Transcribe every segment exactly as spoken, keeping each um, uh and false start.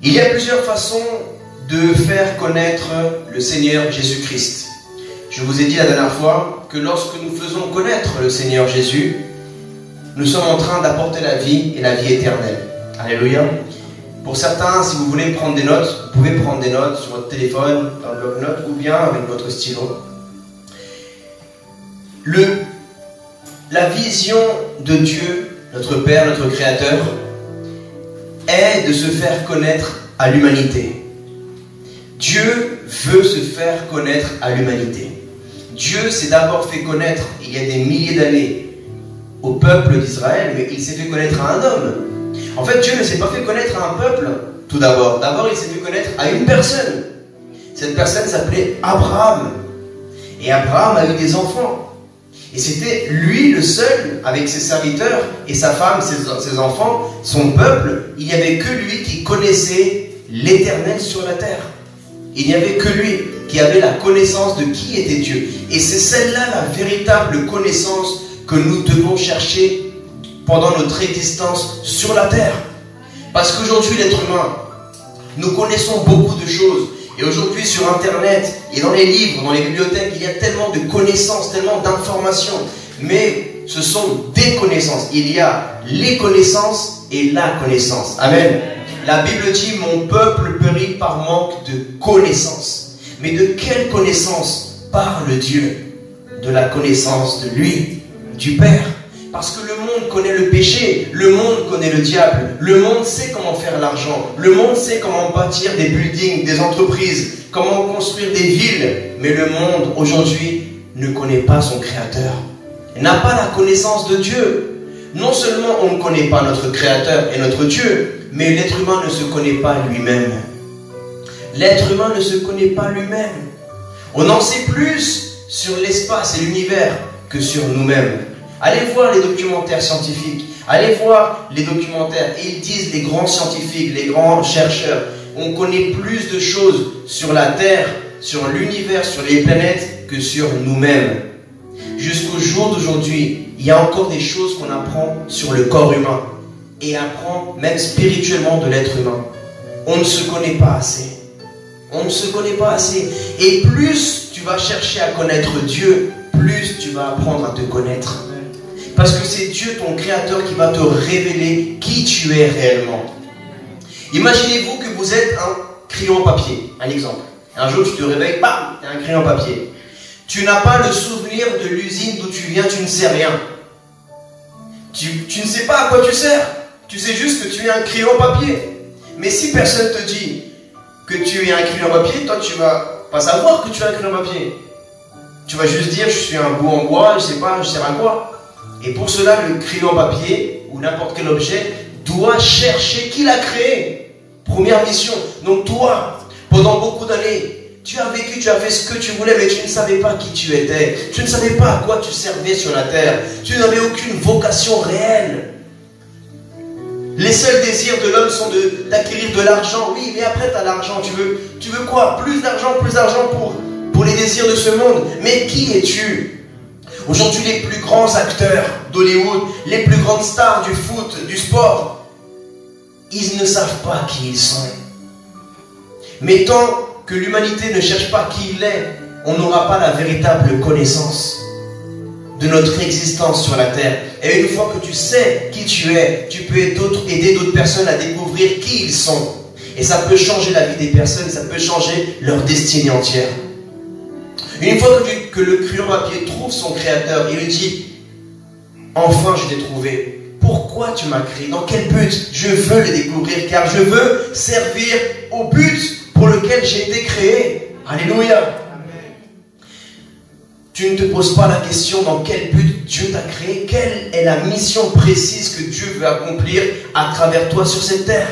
Il y a plusieurs façons de faire connaître le Seigneur Jésus-Christ. Je vous ai dit la dernière fois que lorsque nous faisons connaître le Seigneur Jésus, nous sommes en train d'apporter la vie et la vie éternelle. Alléluia. Pour certains, si vous voulez prendre des notes, vous pouvez prendre des notes sur votre téléphone, dans le bloc-notes ou bien avec votre stylo. Le, la vision de Dieu, notre Père, notre Créateur, est de se faire connaître à l'humanité. Dieu veut se faire connaître à l'humanité. Dieu s'est d'abord fait connaître, il y a des milliers d'années, au peuple d'Israël, mais il s'est fait connaître à un homme. En fait, Dieu ne s'est pas fait connaître à un peuple, tout d'abord. D'abord, il s'est fait connaître à une personne. Cette personne s'appelait Abraham. Et Abraham a eu des enfants. Et c'était lui le seul, avec ses serviteurs et sa femme, ses, ses enfants, son peuple, il n'y avait que lui qui connaissait l'Éternel sur la terre. Il n'y avait que lui qui avait la connaissance de qui était Dieu. Et c'est celle-là la véritable connaissance que nous devons chercher pendant notre existence sur la terre. Parce qu'aujourd'hui, l'être humain, nous connaissons beaucoup de choses. Et aujourd'hui, sur Internet, et dans les livres, dans les bibliothèques, il y a tellement de connaissances, tellement d'informations. Mais ce sont des connaissances. Il y a les connaissances et la connaissance. Amen. La Bible dit, mon peuple périt par manque de connaissances. Mais de quelle connaissance parle Dieu? De la connaissance de lui, du Père. Parce que le monde connaît le péché, le monde connaît le diable, le monde sait comment faire l'argent, le monde sait comment bâtir des buildings, des entreprises, comment construire des villes. Mais le monde aujourd'hui ne connaît pas son Créateur, n'a pas la connaissance de Dieu. Non seulement on ne connaît pas notre Créateur et notre Dieu, mais l'être humain ne se connaît pas lui-même. L'être humain ne se connaît pas lui-même. On en sait plus sur l'espace et l'univers que sur nous-mêmes. Allez voir les documentaires scientifiques, allez voir les documentaires, et ils disent, les grands scientifiques, les grands chercheurs, on connaît plus de choses sur la Terre, sur l'univers, sur les planètes, que sur nous-mêmes. Jusqu'au jour d'aujourd'hui, il y a encore des choses qu'on apprend sur le corps humain, et apprend même spirituellement de l'être humain. On ne se connaît pas assez. On ne se connaît pas assez. Et plus tu vas chercher à connaître Dieu, plus tu vas apprendre à te connaître. Parce que c'est Dieu, ton Créateur, qui va te révéler qui tu es réellement. Imaginez-vous que vous êtes un crayon papier. Un exemple. Un jour, tu te réveilles, bam, tu es un crayon papier. Tu n'as pas le souvenir de l'usine d'où tu viens, tu ne sais rien. Tu, tu ne sais pas à quoi tu sers. Tu sais juste que tu es un crayon papier. Mais si personne te dit que tu es un crayon papier, toi, tu ne vas pas savoir que tu es un crayon papier. Tu vas juste dire, je suis un bout en bois, je ne sais pas, je sers à quoi. Et pour cela, le crayon papier ou n'importe quel objet doit chercher qui l'a créé. Première mission. Donc toi, pendant beaucoup d'années, tu as vécu, tu as fait ce que tu voulais, mais tu ne savais pas qui tu étais. Tu ne savais pas à quoi tu servais sur la terre. Tu n'avais aucune vocation réelle. Les seuls désirs de l'homme sont d'acquérir de, de l'argent. Oui, mais après tu as l'argent. Tu veux, tu veux quoi? Plus d'argent, plus d'argent pour, pour les désirs de ce monde. Mais qui es-tu? Aujourd'hui, les plus grands acteurs d'Hollywood, les plus grandes stars du foot, du sport, ils ne savent pas qui ils sont. Mais tant que l'humanité ne cherche pas qui il est, on n'aura pas la véritable connaissance de notre existence sur la terre. Et une fois que tu sais qui tu es, tu peux aider d'autres personnes à découvrir qui ils sont. Et ça peut changer la vie des personnes, ça peut changer leur destinée entière. Une fois que, tu, que le crayon papier trouve son Créateur, il lui dit, enfin je t'ai trouvé. Pourquoi tu m'as créé? Dans quel but? Je veux le découvrir, car je veux servir au but pour lequel j'ai été créé. Alléluia. Amen. Tu ne te poses pas la question dans quel but Dieu t'a créé. Quelle est la mission précise que Dieu veut accomplir à travers toi sur cette terre?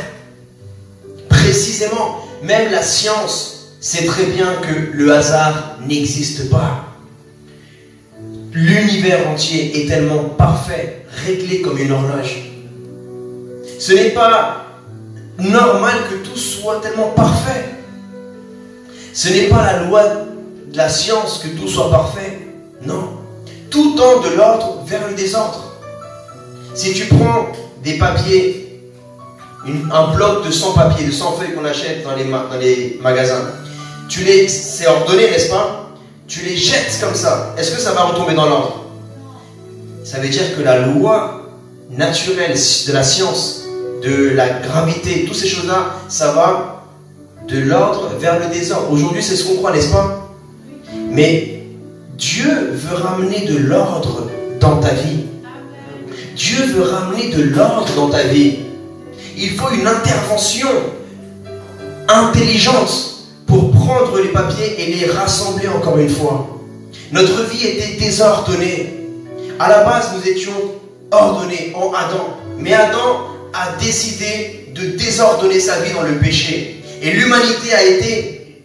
Précisément, même la science sait très bien que le hasard n'existe pas. L'univers entier est tellement parfait, réglé comme une horloge. Ce n'est pas normal que tout soit tellement parfait. Ce n'est pas la loi de la science que tout soit parfait. Non. Tout tend de l'ordre vers le désordre. Si tu prends des papiers une, un bloc de cent papiers, de cent feuilles qu'on achète dans les, dans les magasins. Tu les, c'est ordonné, n'est-ce pas? Tu les jettes comme ça. Est-ce que ça va retomber dans l'ordre? Ça veut dire que la loi naturelle de la science, de la gravité, toutes ces choses-là, ça va de l'ordre vers le désordre. Aujourd'hui, c'est ce qu'on croit, n'est-ce pas? Mais Dieu veut ramener de l'ordre dans ta vie. Dieu veut ramener de l'ordre dans ta vie. Il faut une intervention intelligente pour prendre les papiers et les rassembler encore une fois. Notre vie était désordonnée. À la base, nous étions ordonnés en Adam. Mais Adam a décidé de désordonner sa vie dans le péché. Et l'humanité a été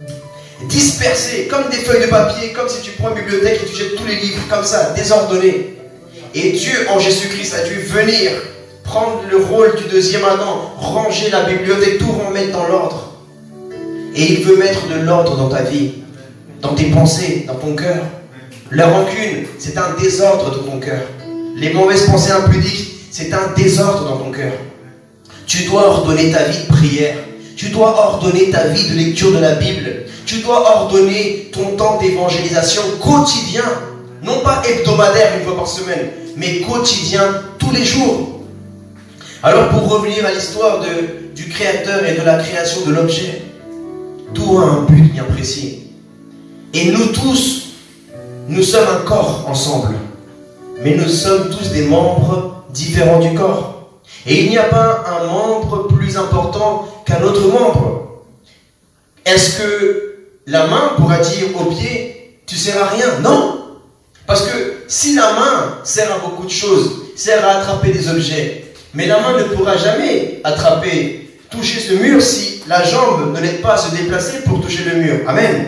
dispersée comme des feuilles de papier, comme si tu prends une bibliothèque et tu jettes tous les livres comme ça, désordonnés. Et Dieu, en Jésus-Christ, a dû venir prendre le rôle du deuxième Adam, ranger la bibliothèque, tout remettre dans l'ordre. Et il veut mettre de l'ordre dans ta vie, dans tes pensées, dans ton cœur. La rancune, c'est un désordre dans ton cœur. Les mauvaises pensées impudiques, c'est un désordre dans ton cœur. Tu dois ordonner ta vie de prière. Tu dois ordonner ta vie de lecture de la Bible. Tu dois ordonner ton temps d'évangélisation quotidien. Non pas hebdomadaire une fois par semaine, mais quotidien, tous les jours. Alors pour revenir à l'histoire de, du Créateur et de la création de l'objet, tout a un but bien précis. Et nous tous, nous sommes un corps ensemble. Mais nous sommes tous des membres différents du corps. Et il n'y a pas un membre plus important qu'un autre membre. Est-ce que la main pourra dire au pied, tu sers à rien? Non. Parce que si la main sert à beaucoup de choses, sert à attraper des objets, mais la main ne pourra jamais attraper, toucher ce mur si la jambe ne l'aide pas à se déplacer pour toucher le mur. Amen.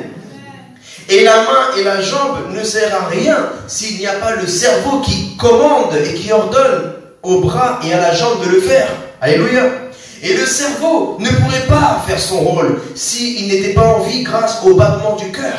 Et la main et la jambe ne servent à rien s'il n'y a pas le cerveau qui commande et qui ordonne au bras et à la jambe de le faire. Alléluia. Et le cerveau ne pourrait pas faire son rôle s'il n'était pas en vie grâce au battement du cœur.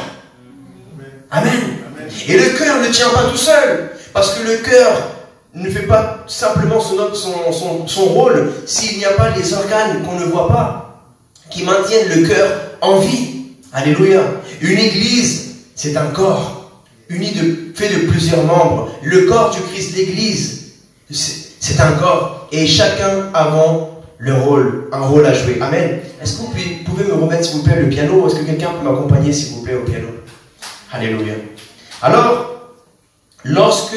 Amen. Et le cœur ne tient pas tout seul, parce que le cœur ne fait pas simplement son, son, son, son rôle s'il n'y a pas les organes qu'on ne voit pas, qui maintiennent le cœur en vie. Alléluia. Une église, c'est un corps, uni de, fait de plusieurs membres. Le corps du Christ, l'église, c'est un corps, et chacun avons le rôle, un rôle à jouer. Amen. Est-ce que vous pouvez me remettre, s'il vous plaît, le piano? Est-ce que quelqu'un peut m'accompagner, s'il vous plaît, au piano? Alléluia. Alors, lorsque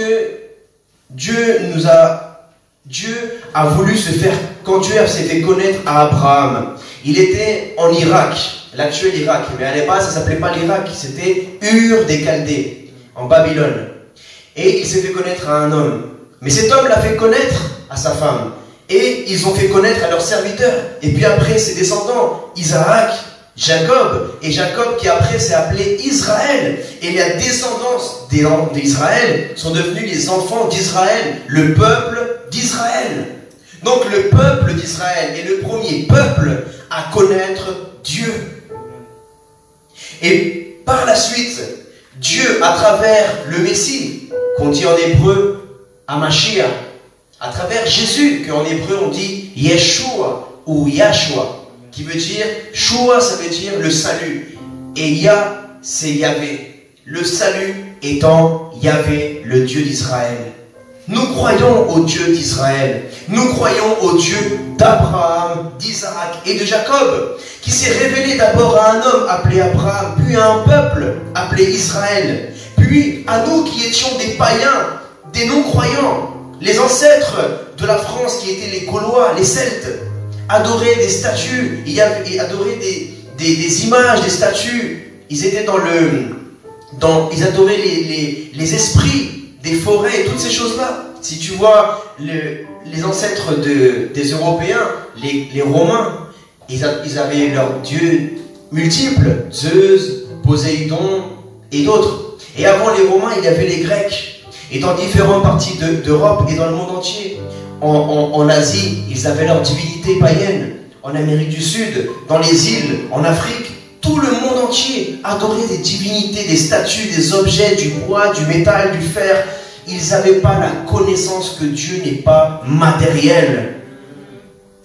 Dieu nous a, Dieu a voulu se faire, quand Dieu s'est fait connaître à Abraham, il était en Irak, l'actuel Irak, mais à la base, ça ne s'appelait pas l'Irak, c'était Ur des Chaldées, en Babylone. Et il s'est fait connaître à un homme. Mais cet homme l'a fait connaître à sa femme. Et ils ont fait connaître à leurs serviteurs. Et puis après, ses descendants, Isaac, Jacob, et Jacob qui après s'est appelé Israël. Et la descendance d'Israël sont devenus les enfants d'Israël, le peuple d'Israël. Donc le peuple d'Israël est le premier peuple à connaître Dieu. Et par la suite, Dieu, à travers le Messie, qu'on dit en hébreu Hamashiach, à travers Jésus, qu'en hébreu on dit Yeshua ou Yahshua, qui veut dire, Shua ça veut dire le salut, et Yah c'est Yahvé, le salut étant Yahvé, le Dieu d'Israël. Nous croyons au Dieu d'Israël, nous croyons au Dieu d'Abraham, d'Isaac et de Jacob, qui s'est révélé d'abord à un homme appelé Abraham, puis à un peuple appelé Israël, puis à nous qui étions des païens, des non-croyants, les ancêtres de la France qui étaient les Gaulois, les Celtes, adoraient des statues, ils adoraient des, des, des images, des statues, ils étaient dans le... Dans, ils adoraient les, les, les esprits des forêts et toutes ces choses-là. Si tu vois le, les ancêtres de, des Européens, les, les Romains, ils, a, ils avaient leurs dieux multiples, Zeus, Poséidon et d'autres. Et avant les Romains, il y avait les Grecs. Et dans différentes parties d'Europe et dans le monde entier, en, en, en Asie, ils avaient leurs divinités païennes. En Amérique du Sud, dans les îles, en Afrique, tout le monde entier adorait des divinités, des statues, des objets, du bois, du métal, du fer. Ils n'avaient pas la connaissance que Dieu n'est pas matériel.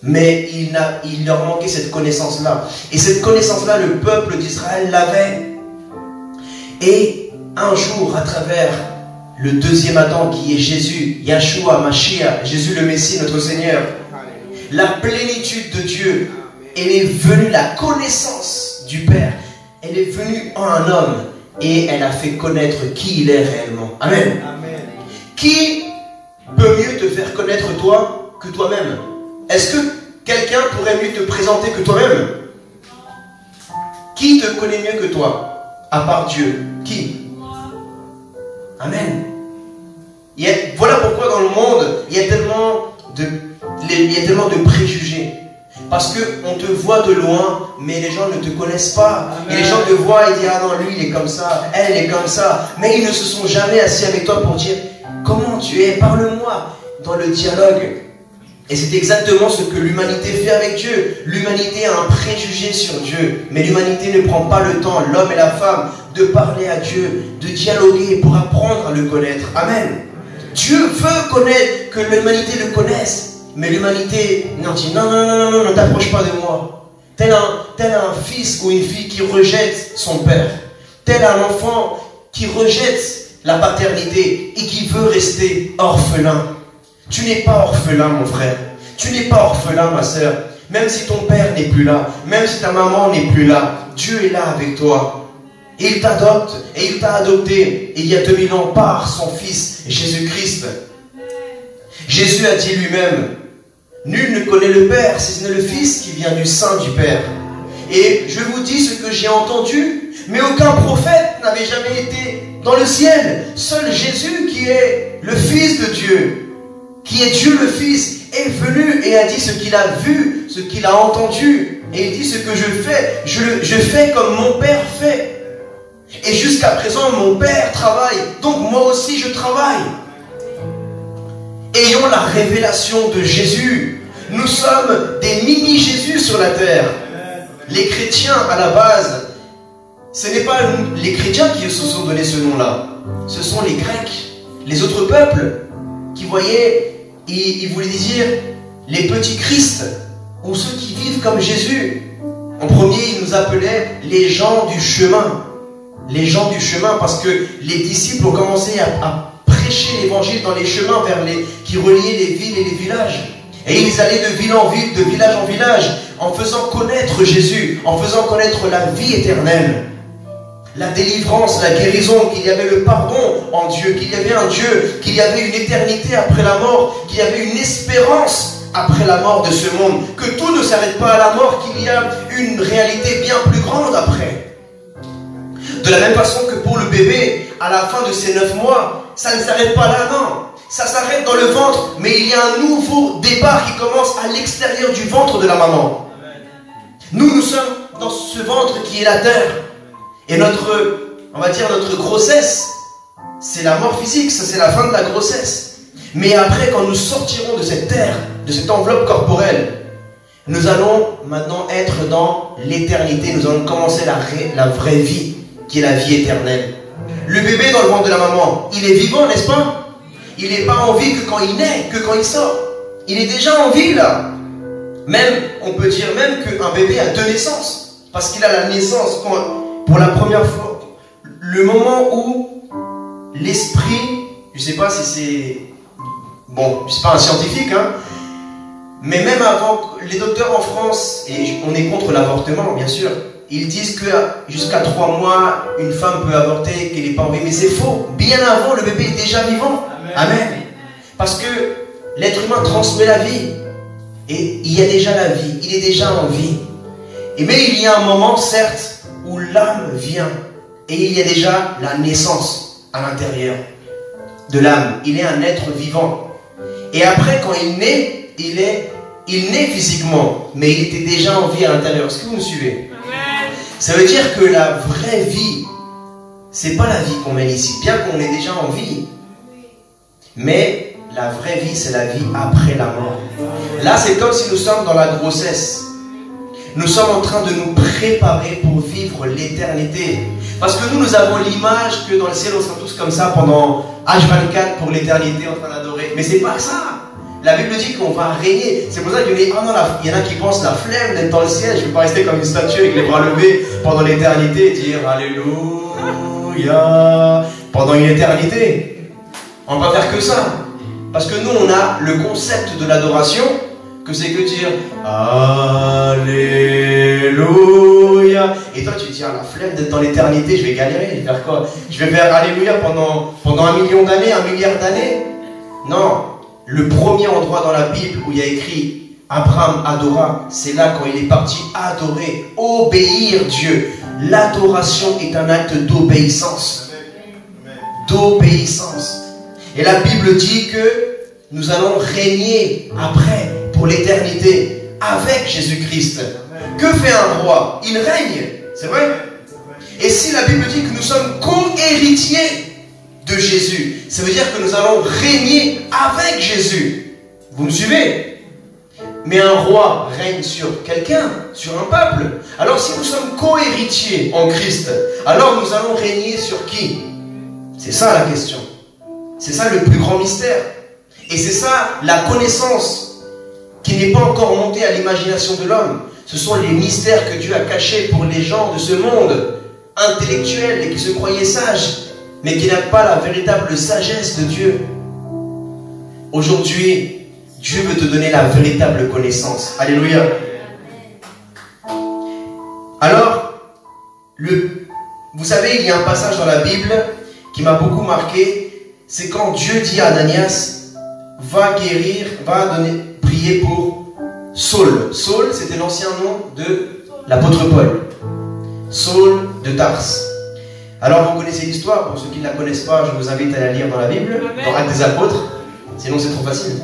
mais il, a, il leur manquait cette connaissance-là. Et cette connaissance-là, le peuple d'Israël l'avait. Et un jour, à travers le deuxième Adam qui est Jésus, Yahshua, Mashiach, Jésus le Messie, notre Seigneur, la plénitude de Dieu, elle est venue, la connaissance du Père, elle est venue en un homme et elle a fait connaître qui il est réellement. Amen. Amen. Qui peut mieux te faire connaître toi que toi-même? Est-ce que quelqu'un pourrait mieux te présenter que toi-même? Qui te connaît mieux que toi, à part Dieu? Qui? Amen. Il y a, voilà pourquoi dans le monde, il y a tellement de, il y a tellement de préjugés. Parce qu'on te voit de loin, mais les gens ne te connaissent pas. Amen. Et les gens te voient et disent, ah non, lui il est comme ça, elle elle est comme ça. Mais ils ne se sont jamais assis avec toi pour dire, comment tu es, parle-moi, dans le dialogue. Et c'est exactement ce que l'humanité fait avec Dieu. L'humanité a un préjugé sur Dieu, mais l'humanité ne prend pas le temps, l'homme et la femme, de parler à Dieu, de dialoguer pour apprendre à le connaître. Amen. Dieu veut connaître, que l'humanité le connaisse. Mais l'humanité non, dit non, non, non, non, ne t'approche pas de moi. Tel un, tel un fils ou une fille qui rejette son père. Tel un enfant qui rejette la paternité et qui veut rester orphelin. Tu n'es pas orphelin, mon frère. Tu n'es pas orphelin, ma soeur. Même si ton père n'est plus là, même si ta maman n'est plus là, Dieu est là avec toi. Et il t'adopte, et il t'a adopté, il y a deux mille ans, par son Fils, Jésus-Christ. Jésus a dit lui-même, nul ne connaît le Père, si ce n'est le Fils qui vient du sein du Père. Et je vous dis ce que j'ai entendu, mais aucun prophète n'avait jamais été dans le ciel. Seul Jésus, qui est le Fils de Dieu, qui est Dieu le Fils, est venu et a dit ce qu'il a vu, ce qu'il a entendu. Et il dit ce que je fais, je, je fais comme mon Père fait. Et jusqu'à présent, mon Père travaille, donc moi aussi je travaille. Ayons la révélation de Jésus. Nous sommes des mini-Jésus sur la terre. Les chrétiens, à la base, ce n'est pas les chrétiens qui se sont donné ce nom-là. Ce sont les Grecs, les autres peuples, qui voyaient, ils, ils voulaient dire les petits Christ, ou ceux qui vivent comme Jésus. En premier, ils nous appelaient les gens du chemin. Les gens du chemin, parce que les disciples ont commencé à, à prêcher l'évangile dans les chemins vers les, qui reliaient les villes et les villages. Et ils allaient de ville en ville, de village en village, en faisant connaître Jésus, en faisant connaître la vie éternelle, la délivrance, la guérison, qu'il y avait le pardon en Dieu, qu'il y avait un Dieu, qu'il y avait une éternité après la mort, qu'il y avait une espérance après la mort de ce monde, que tout ne s'arrête pas à la mort, qu'il y a une réalité bien plus grande après. De la même façon que pour le bébé, à la fin de ses neuf mois, ça ne s'arrête pas là, non. Ça s'arrête dans le ventre, mais il y a un nouveau départ qui commence à l'extérieur du ventre de la maman. Nous, nous sommes dans ce ventre qui est la terre. Et notre, on va dire, notre grossesse, c'est la mort physique, ça c'est la fin de la grossesse. Mais après, quand nous sortirons de cette terre, de cette enveloppe corporelle, nous allons maintenant être dans l'éternité. Nous allons commencer la, la vraie vie, qui est la vie éternelle. Le bébé dans le ventre de la maman, il est vivant, n'est-ce pas? Il n'est pas en vie que quand il naît, que quand il sort. Il est déjà en vie là. Même, on peut dire même qu'un bébé a deux naissances. Parce qu'il a la naissance quand, pour la première fois. Le moment où l'esprit, je ne sais pas si c'est... Bon, je ne suis pas un scientifique, hein. Mais même avant, les docteurs en France, et on est contre l'avortement, bien sûr, ils disent que jusqu'à trois mois, une femme peut avorter, qu'elle n'est pas en vie. Mais c'est faux. Bien avant, le bébé est déjà vivant. Amen. Amen. Parce que l'être humain transmet la vie. Et il y a déjà la vie. Il est déjà en vie. Et mais il y a un moment, certes, où l'âme vient. Et il y a déjà la naissance à l'intérieur de l'âme. Il est un être vivant. Et après, quand il naît, il est, il naît physiquement. Mais il était déjà en vie à l'intérieur. Est-ce que vous me suivez? Ça veut dire que la vraie vie, c'est pas la vie qu'on mène ici, bien qu'on est déjà en vie. Mais la vraie vie, c'est la vie après la mort. Là, c'est comme si nous sommes dans la grossesse. Nous sommes en train de nous préparer pour vivre l'éternité. Parce que nous, nous avons l'image que dans le ciel, on sera tous comme ça pendant H vingt-quatre pour l'éternité en train d'adorer. Mais c'est pas ça. La Bible dit qu'on va régner. C'est pour ça qu'il y en a, oh non, la, il y en a qui pensent la flemme d'être dans le ciel. Je ne veux pas rester comme une statue avec les bras levés pendant l'éternité et dire Alléluia pendant une éternité. On ne va pas faire que ça. Parce que nous, on a le concept de l'adoration, que c'est que dire Alléluia. Et toi, tu te dis, ah, la flemme d'être dans l'éternité, je vais galérer. Je vais faire quoi? Je vais faire Alléluia pendant, pendant un million d'années, un milliard d'années? Non. Le premier endroit dans la Bible où il y a écrit Abraham adora, c'est là quand il est parti adorer, obéir Dieu. L'adoration est un acte d'obéissance. D'obéissance. Et la Bible dit que nous allons régner après, pour l'éternité, avec Jésus-Christ. Que fait un roi? Il règne, c'est vrai? Et si la Bible dit que nous sommes co-héritiers de Jésus, ça veut dire que nous allons régner avec Jésus. Vous me suivez? Mais un roi règne sur quelqu'un, sur un peuple. Alors si nous sommes co-héritiers en Christ, alors nous allons régner sur qui? C'est ça la question. C'est ça le plus grand mystère. Et c'est ça la connaissance qui n'est pas encore montée à l'imagination de l'homme. Ce sont les mystères que Dieu a cachés pour les gens de ce monde, intellectuels et qui se croyaient sages, mais qui n'ont pas la véritable sagesse de Dieu. Aujourd'hui, Dieu veut te donner la véritable connaissance. Alléluia. Alors, le, vous savez, il y a un passage dans la Bible qui m'a beaucoup marqué. C'est quand Dieu dit à Ananias, va guérir, va donner, prier pour Saul. Saul, c'était l'ancien nom de l'apôtre Paul. Saul de Tarse. Alors vous connaissez l'histoire, pour ceux qui ne la connaissent pas, je vous invite à la lire dans la Bible, dans Actes des Apôtres, sinon c'est trop facile.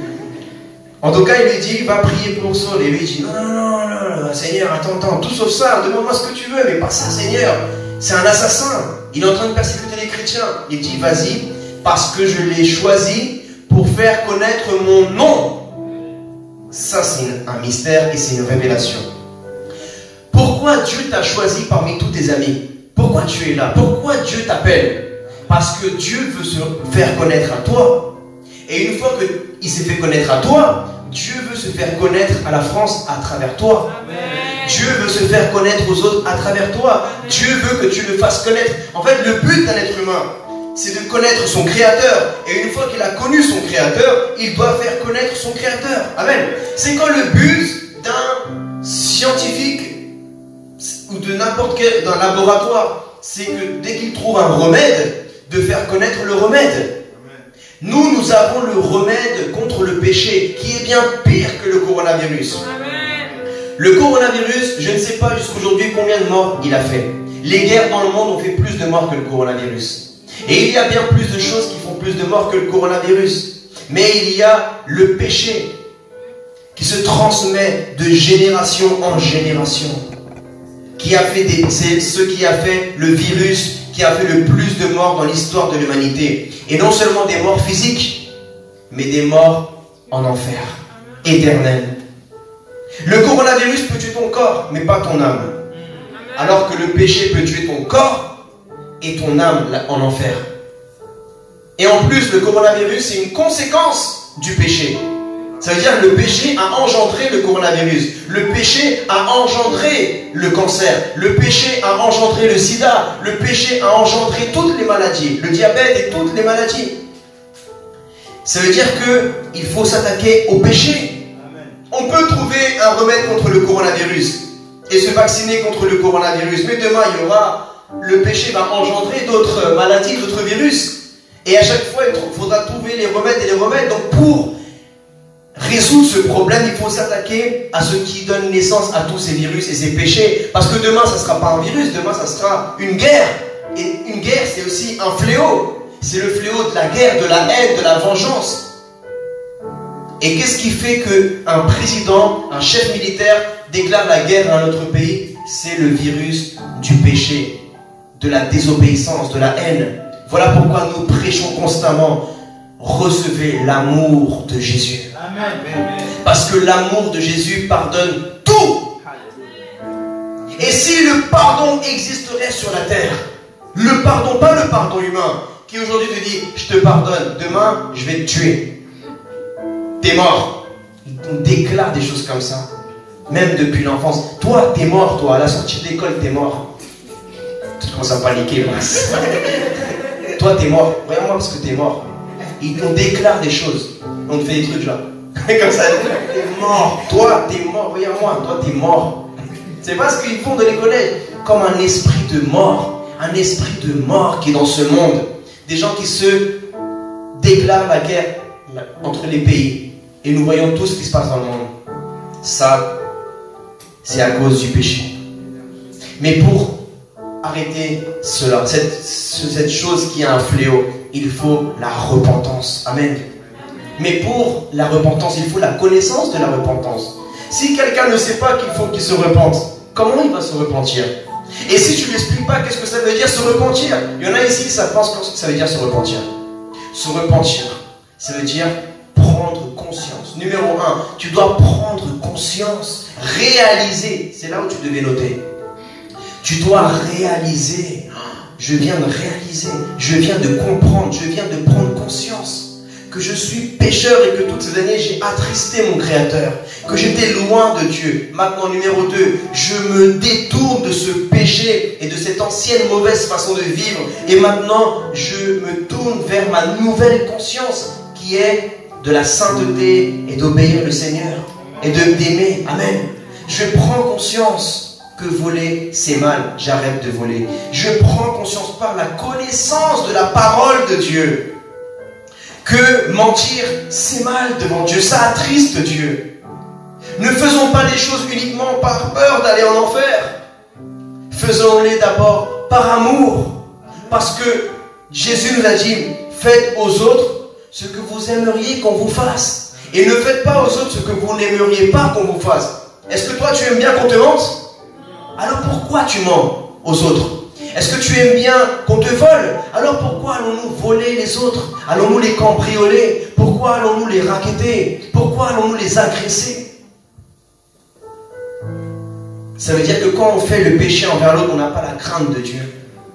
En tout cas, il lui dit, va prier pour Saul. Et lui il dit, non, non, non, non, non, Seigneur, attends, attends, tout sauf ça, demande-moi ce que tu veux, mais pas ça, Seigneur. C'est un assassin, il est en train de persécuter les chrétiens. Il dit, vas-y, parce que je l'ai choisi pour faire connaître mon nom. Ça, c'est un mystère et c'est une révélation. Pourquoi Dieu t'a choisi parmi tous tes amis? Pourquoi tu es là? Pourquoi Dieu t'appelle? Parce que Dieu veut se faire connaître à toi. Et une fois qu'il s'est fait connaître à toi, Dieu veut se faire connaître à la France à travers toi. Amen. Dieu veut se faire connaître aux autres à travers toi. Dieu veut que tu le fasses connaître. En fait, le but d'un être humain, c'est de connaître son Créateur. Et une fois qu'il a connu son Créateur, il doit faire connaître son Créateur. Amen. C'est quand le but d'un scientifique ou de n'importe quel d'un laboratoire, c'est que dès qu'il trouve un remède, de faire connaître le remède. Nous, nous avons le remède contre le péché, qui est bien pire que le coronavirus. Amen. Le coronavirus, je ne sais pas jusqu'aujourd'hui combien de morts il a fait. Les guerres dans le monde ont fait plus de morts que le coronavirus. Et il y a bien plus de choses qui font plus de morts que le coronavirus. Mais il y a le péché qui se transmet de génération en génération. Qui a fait des, c'est ce qui a fait le virus qui a fait le plus de morts dans l'histoire de l'humanité. Et non seulement des morts physiques, mais des morts en enfer, éternel. Le coronavirus peut tuer ton corps, mais pas ton âme. Alors que le péché peut tuer ton corps et ton âme en enfer. Et en plus, le coronavirus, c'est une conséquence du péché. Ça veut dire que le péché a engendré le coronavirus. Le péché a engendré le cancer. Le péché a engendré le sida. Le péché a engendré toutes les maladies. Le diabète et toutes les maladies. Ça veut dire qu'il faut s'attaquer au péché. On peut trouver un remède contre le coronavirus et se vacciner contre le coronavirus. Mais demain, il y aura... Le péché va engendrer d'autres maladies, d'autres virus. Et à chaque fois, il faudra trouver les remèdes et les remèdes. Donc pour... résoudre ce problème, il faut s'attaquer à ce qui donne naissance à tous ces virus et ces péchés. Parce que demain, ça ne sera pas un virus, demain, ça sera une guerre. Et une guerre, c'est aussi un fléau. C'est le fléau de la guerre, de la haine, de la vengeance. Et qu'est-ce qui fait qu'un président, un chef militaire, déclare la guerre à un autre pays? C'est le virus du péché, de la désobéissance, de la haine. Voilà pourquoi nous prêchons constamment. Recevez l'amour de Jésus. Amen. Parce que l'amour de Jésus pardonne tout. Et si le pardon existerait sur la terre, le pardon, pas le pardon humain, qui aujourd'hui te dit, je te pardonne, demain, je vais te tuer. t'es mort. On déclare des choses comme ça. Même depuis l'enfance. Toi, t'es mort, toi. À la sortie de l'école, t'es mort. Tu commences à paniquer, mince. Toi, t'es mort. Regarde-moi parce que t'es mort. On déclare des choses. On te fait des trucs là. Comme ça, t'es mort. Toi, t'es mort. Regarde-moi, toi, t'es mort. C'est pas ce qu'ils font dans les collèges. Comme un esprit de mort. Un esprit de mort qui est dans ce monde. Des gens qui se déclarent la guerre entre les pays. Et nous voyons tout ce qui se passe dans le monde. Ça, c'est à cause du péché. Mais pour arrêter cela, cette, cette chose qui est un fléau, il faut la repentance. Amen. Mais pour la repentance, il faut la connaissance de la repentance. Si quelqu'un ne sait pas qu'il faut qu'il se repente, comment il va se repentir? Et si tu ne lui expliques pas qu'est-ce que ça veut dire se repentir, il y en a ici, ça pense que ça veut dire se repentir. Se repentir, ça veut dire prendre conscience. Numéro un, tu dois prendre conscience, réaliser. C'est là où tu devais noter. Tu dois réaliser. Je viens de réaliser, je viens de comprendre, je viens de prendre conscience que je suis pécheur et que toutes ces années j'ai attristé mon Créateur, que j'étais loin de Dieu. Maintenant, numéro deux, je me détourne de ce péché et de cette ancienne mauvaise façon de vivre. Et maintenant, je me tourne vers ma nouvelle conscience qui est de la sainteté et d'obéir le Seigneur et de d'aimer. Amen. Je prends conscience que voler, c'est mal. J'arrête de voler. Je prends conscience par la connaissance de la parole de Dieu que mentir, c'est mal devant Dieu. Ça attriste Dieu. Ne faisons pas les choses uniquement par peur d'aller en enfer. Faisons-les d'abord par amour. Parce que Jésus nous a dit, faites aux autres ce que vous aimeriez qu'on vous fasse. Et ne faites pas aux autres ce que vous n'aimeriez pas qu'on vous fasse. Est-ce que toi tu aimes bien qu'on te mente? Alors pourquoi tu mens aux autres? Est-ce que tu aimes bien qu'on te vole? Alors pourquoi allons-nous voler les autres? Allons-nous les cambrioler? Pourquoi allons-nous les racketter? Pourquoi allons-nous les agresser? Ça veut dire que quand on fait le péché envers l'autre, on n'a pas la crainte de Dieu.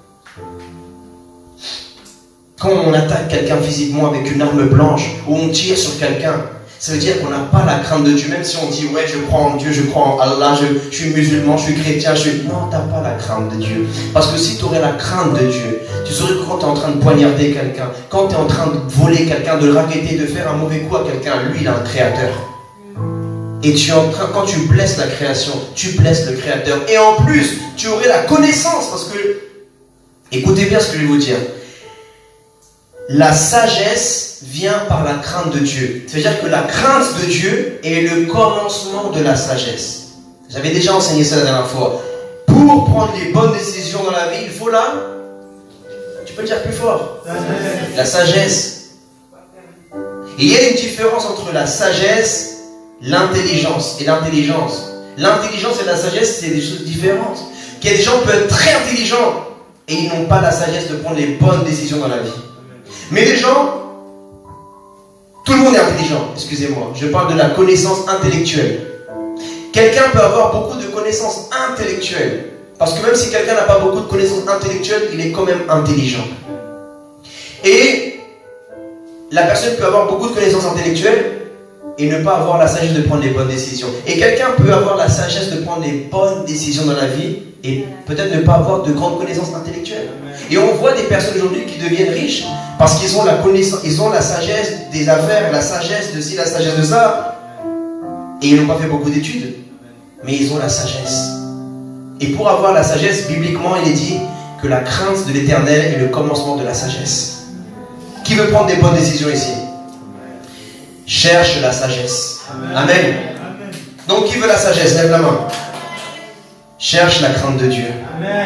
Quand on attaque quelqu'un physiquement avec une arme blanche, ou on tire sur quelqu'un, ça veut dire qu'on n'a pas la crainte de Dieu. Même si on dit, ouais, je crois en Dieu, je crois en Allah, je, je suis musulman, je suis chrétien, je suis... Non, tu n'as pas la crainte de Dieu. Parce que si tu aurais la crainte de Dieu, tu saurais que quand tu es en train de poignarder quelqu'un, quand tu es en train de voler quelqu'un, de le racketter, de faire un mauvais coup à quelqu'un, lui, il a un créateur. Et tu es en train, quand tu blesses la création, tu blesses le créateur. Et en plus, tu aurais la connaissance, parce que... Écoutez bien ce que je vais vous dire. La sagesse vient par la crainte de Dieu. C'est-à-dire que la crainte de Dieu est le commencement de la sagesse. J'avais déjà enseigné ça la dernière fois. Pour prendre les bonnes décisions dans la vie, il faut la... Tu peux le dire plus fort. La sagesse. Et il y a une différence entre la sagesse, l'intelligence et l'intelligence. L'intelligence et la sagesse, c'est des choses différentes. Il y a des gens qui peuvent être très intelligents et ils n'ont pas la sagesse de prendre les bonnes décisions dans la vie. Mais les gens, tout le monde est intelligent, excusez-moi, je parle de la connaissance intellectuelle. Quelqu'un peut avoir beaucoup de connaissances intellectuelles, parce que même si quelqu'un n'a pas beaucoup de connaissances intellectuelles, il est quand même intelligent. Et la personne peut avoir beaucoup de connaissances intellectuelles et ne pas avoir la sagesse de prendre les bonnes décisions. Et quelqu'un peut avoir la sagesse de prendre les bonnes décisions dans la vie et peut-être ne pas avoir de grandes connaissances intellectuelles. Et on voit des personnes aujourd'hui qui deviennent riches parce qu'ils ont la connaissance, ils ont la sagesse des affaires, la sagesse de ci, la sagesse de ça. Et ils n'ont pas fait beaucoup d'études, mais ils ont la sagesse. Et pour avoir la sagesse, bibliquement, il est dit que la crainte de l'Éternel est le commencement de la sagesse. Qui veut prendre des bonnes décisions ici? Cherche la sagesse. Amen. Amen. Donc qui veut la sagesse? Lève la main. Cherche la crainte de Dieu. Amen.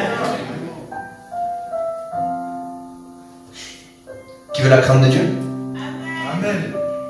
Qui veut la crainte de Dieu? Amen.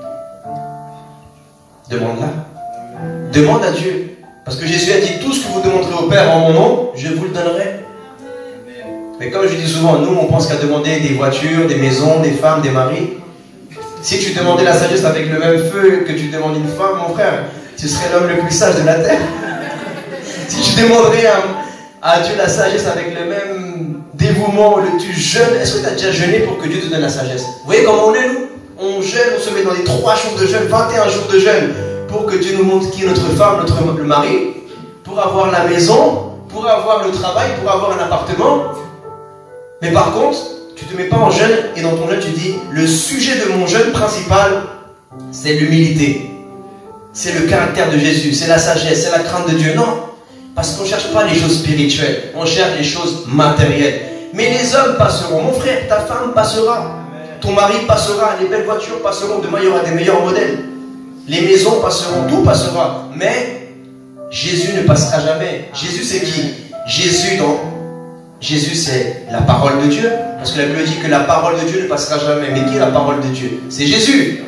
Demande-la. Demande à Dieu. Parce que Jésus a dit, tout ce que vous demanderez au Père en mon nom, je vous le donnerai. Mais comme je dis souvent, nous on pense qu'à demander des voitures, des maisons, des femmes, des maris. Si tu demandais la sagesse avec le même feu que tu demandes une femme, mon frère, tu serais l'homme le plus sage de la terre. Si tu demanderais à, à Dieu la sagesse avec le même dévouement, le tu jeûnes, est-ce que tu as déjà jeûné pour que Dieu te donne la sagesse? Vous voyez comment on est, nous? On jeûne, on se met dans les trois jours de jeûne, vingt et un jours de jeûne, pour que Dieu nous montre qui est notre femme, notre le mari, pour avoir la maison, pour avoir le travail, pour avoir un appartement. Mais par contre, tu ne te mets pas en jeûne et dans ton jeûne tu dis, le sujet de mon jeûne principal, c'est l'humilité. C'est le caractère de Jésus, c'est la sagesse, c'est la crainte de Dieu. Non, parce qu'on ne cherche pas les choses spirituelles, on cherche les choses matérielles. Mais les hommes passeront, mon frère, ta femme passera, ton mari passera, les belles voitures passeront, demain il y aura des meilleurs modèles. Les maisons passeront, tout passera. Mais Jésus ne passera jamais. Jésus c'est qui? Jésus, non. Jésus c'est la parole de Dieu. Parce que la Bible dit que la parole de Dieu ne passera jamais. Mais qui est la parole de Dieu? C'est Jésus.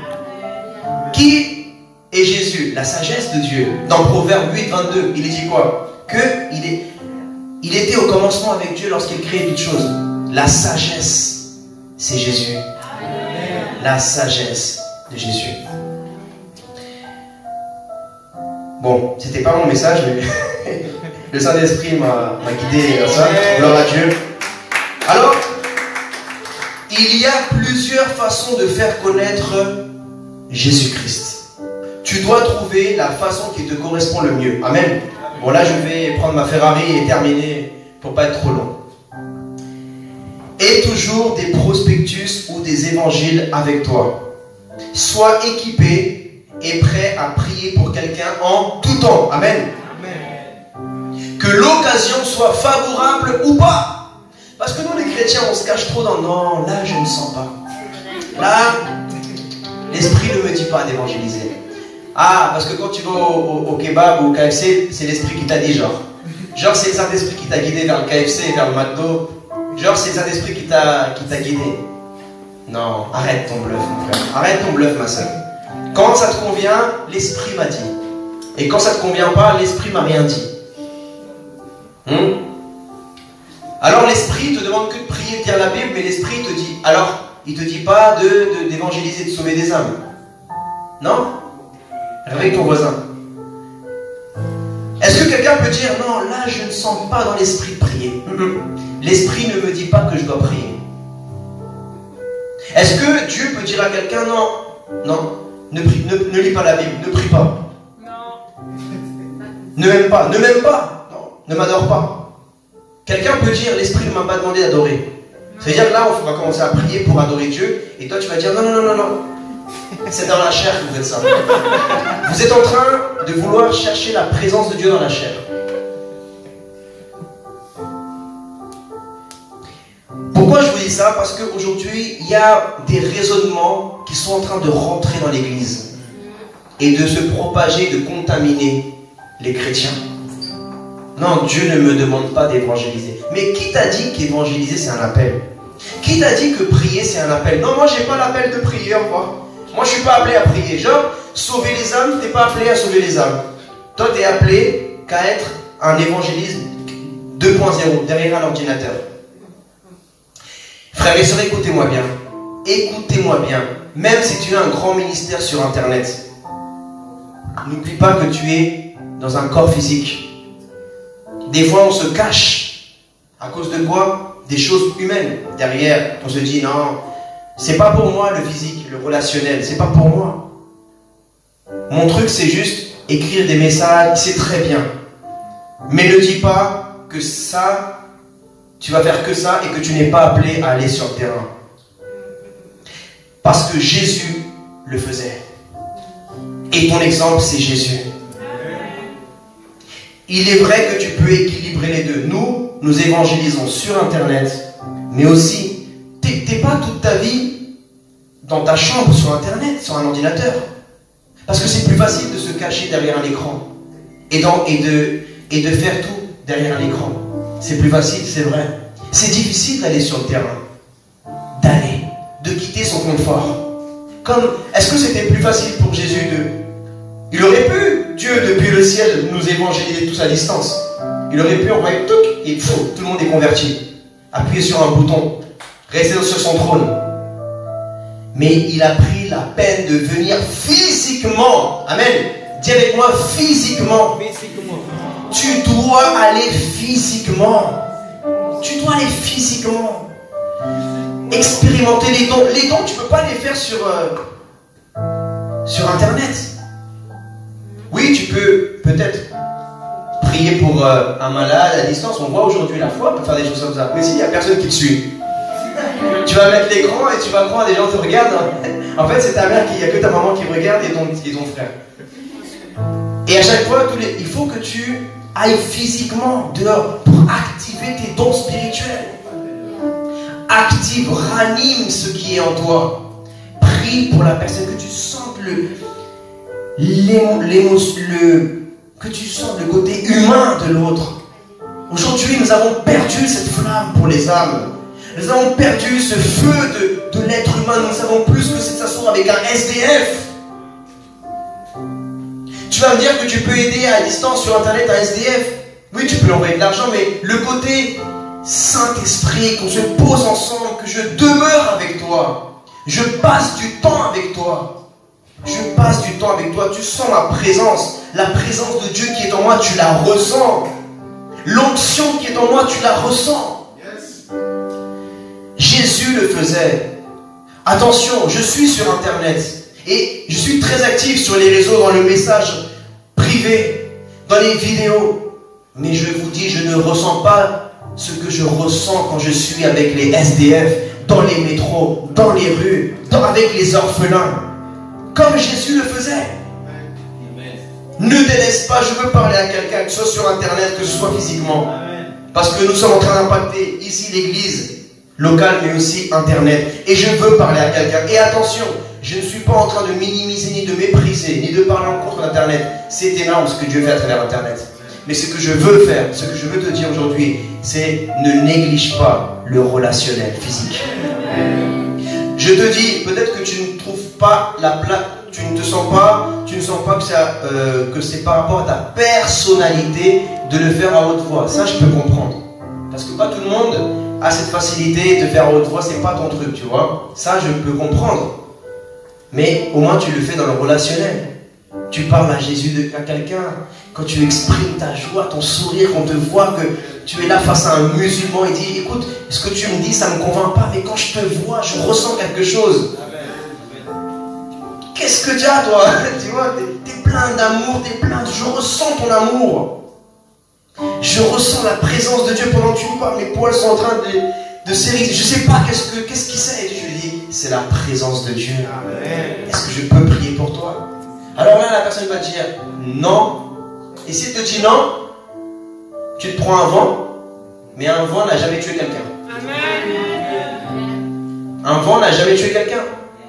Qui est Jésus? La sagesse de Dieu. Dans Proverbe huit, vingt-deux, il dit quoi? Que il, est, il était au commencement avec Dieu lorsqu'il créait toutes choses. La sagesse, c'est Jésus. La sagesse de Jésus. Bon, c'était pas mon message, mais le Saint-Esprit m'a guidé à ça. Gloire à Dieu. Alors, il y a plusieurs façons de faire connaître Jésus-Christ. Tu dois trouver la façon qui te correspond le mieux. Amen. Bon, là, je vais prendre ma Ferrari et terminer pour pas être trop long. Aie toujours des prospectus ou des évangiles avec toi. Sois équipé et prêt à prier pour quelqu'un en tout temps. Amen. Amen. Que l'occasion soit favorable ou pas. Parce que nous les chrétiens, on se cache trop dans non, là je ne sens pas. Là, l'esprit ne me dit pas d'évangéliser. Ah, parce que quand tu vas au, au, au kebab ou au K F C, c'est l'esprit qui t'a dit genre. Genre c'est le Saint-Esprit qui t'a guidé vers le K F C, vers le McDo. Genre c'est le Saint-Esprit qui t'a qui t'a guidé. Non, arrête ton bluff mon frère. Arrête ton bluff ma soeur. Quand ça te convient, l'esprit m'a dit. Et quand ça ne te convient pas, l'esprit m'a rien dit. Hmm? Alors l'esprit te demande que de prier, de lire la Bible, mais l'esprit te dit. Alors, il ne te dit pas de, d'évangéliser, de, de sauver des âmes. Non? Réveille ton voisin. Est-ce que quelqu'un peut dire, non, là je ne sens pas dans l'esprit de prier. L'esprit ne me dit pas que je dois prier. Est-ce que Dieu peut dire à quelqu'un, non, non, ne, prie, ne, ne lis pas la Bible, ne prie pas. Non. Ne m'aime pas, ne m'aime pas. Non, ne m'adore pas. Quelqu'un peut dire, l'esprit ne m'a pas demandé d'adorer. C'est-à-dire que là, on va commencer à prier pour adorer Dieu, et toi tu vas dire, non, non, non, non, non. C'est dans la chair que vous êtes ça. Vous êtes en train de vouloir chercher la présence de Dieu dans la chair. Pourquoi je vous dis ça? Parce qu'aujourd'hui, il y a des raisonnements qui sont en train de rentrer dans l'église et de se propager, de contaminer les chrétiens. Non, Dieu ne me demande pas d'évangéliser. Mais qui t'a dit qu'évangéliser c'est un appel? Qui t'a dit que prier c'est un appel? Non, moi j'ai pas l'appel de prier, au revoir. Moi je suis pas appelé à prier. Genre, sauver les âmes, t'es pas appelé à sauver les âmes. Toi t'es appelé qu'à être un évangéliste deux point zéro, derrière un ordinateur. Frères et sœurs, écoutez-moi bien. Écoutez-moi bien. Même si tu as un grand ministère sur Internet, n'oublie pas que tu es dans un corps physique. Des fois, on se cache. À cause de quoi? Des choses humaines. Derrière, on se dit, non, c'est pas pour moi le physique, le relationnel. C'est pas pour moi. Mon truc, c'est juste écrire des messages, c'est très bien. Mais ne dis pas que ça, tu vas faire que ça et que tu n'es pas appelé à aller sur le terrain. Parce que Jésus le faisait. Et ton exemple, c'est Jésus. Il est vrai que tu peux équilibrer les deux. Nous, nous évangélisons sur Internet, mais aussi, t'es, t'es pas toute ta vie dans ta chambre sur Internet, sur un ordinateur. Parce que c'est plus facile de se cacher derrière un écran et, dans, et, de, et de faire tout derrière un écran. C'est plus facile, c'est vrai. C'est difficile d'aller sur le terrain, d'aller, de quitter son confort. Comme, est-ce que c'était plus facile pour Jésus de... Il aurait pu, Dieu, depuis le ciel, nous évangéliser tous à distance. Il aurait pu envoyer tout, et pff, tout le monde est converti. Appuyer sur un bouton, rester sur son trône. Mais il a pris la peine de venir physiquement. Amen. Dis avec moi, physiquement. Physiquement. Tu dois aller physiquement. Tu dois aller physiquement. Et expérimenter les dons. Les dons, tu ne peux pas les faire sur, euh, sur Internet. Oui, tu peux peut-être prier pour euh, un malade à distance. On voit aujourd'hui la foi, on peut faire des choses comme ça. Mais s'il n'y a personne qui te suit, tu vas mettre l'écran et tu vas croire que des gens te regardent. En fait, c'est ta mère, il n'y a que ta maman qui regarde et ton, et ton frère. Et à chaque fois, tous les, il faut que tu ailles physiquement dehors pour activer tes dons spirituels. Active, ranime ce qui est en toi. Prie pour la personne, que tu sentes le, l'émotion, le, que tu sentes le côté humain de l'autre. Aujourd'hui, nous avons perdu cette flamme pour les âmes. Nous avons perdu ce feu de, de l'être humain. Nous savons plus que c'est de s'asseoir avec un S D F. Tu vas me dire que tu peux aider à distance sur Internet un S D F. Oui, tu peux lui envoyer de l'argent, mais le côté Saint-Esprit, qu'on se pose ensemble, que je demeure avec toi. Je passe du temps avec toi. Je passe du temps avec toi. Tu sens ma présence. La présence de Dieu qui est en moi, tu la ressens. L'onction qui est en moi, tu la ressens. Jésus le faisait. Attention, je suis sur Internet et je suis très actif sur les réseaux, dans le message privé, dans les vidéos. Mais je vous dis, je ne ressens pas ce que je ressens quand je suis avec les S D F, dans les métros, dans les rues, dans, avec les orphelins. Comme Jésus le faisait. Ne délaisse pas, je veux parler à quelqu'un, que ce soit sur Internet, que ce soit physiquement. Parce que nous sommes en train d'impacter ici l'église locale, mais aussi Internet. Et je veux parler à quelqu'un. Et attention, je ne suis pas en train de minimiser, ni de mépriser, ni de parler en contre d'Internet. C'est énorme ce que Dieu fait à travers Internet. Mais ce que je veux faire, ce que je veux te dire aujourd'hui, c'est ne néglige pas le relationnel physique. Je te dis, peut-être que tu ne trouves pas la place, tu ne te sens pas, tu ne sens pas que, ça, euh, que c'est par rapport à ta personnalité de le faire à haute voix. Ça, je peux comprendre. Parce que pas tout le monde a cette facilité de faire à haute voix, c'est pas ton truc, tu vois. Ça, je peux comprendre. Mais au moins, tu le fais dans le relationnel. Tu parles à Jésus, de, à quelqu'un. Quand tu exprimes ta joie, ton sourire, on te voit que tu es là face à un musulman et dit, écoute, ce que tu me dis, ça ne me convainc pas, mais quand je te vois, je ressens quelque chose. Qu'est-ce que tu as, toi? Tu vois, tu es plein d'amour, tu es plein de... Je ressens ton amour. Je ressens la présence de Dieu pendant que tu me parles. Mes poils sont en train de, de s'ériger. Je ne sais pas qu'est-ce que, qu'est-ce qui c'est. Je lui dis, c'est la présence de Dieu. Est-ce que je peux prier pour toi? Alors là, la personne va dire non. Et s'il te dit non, tu te prends un vent, mais un vent n'a jamais tué quelqu'un. Un vent n'a jamais tué quelqu'un.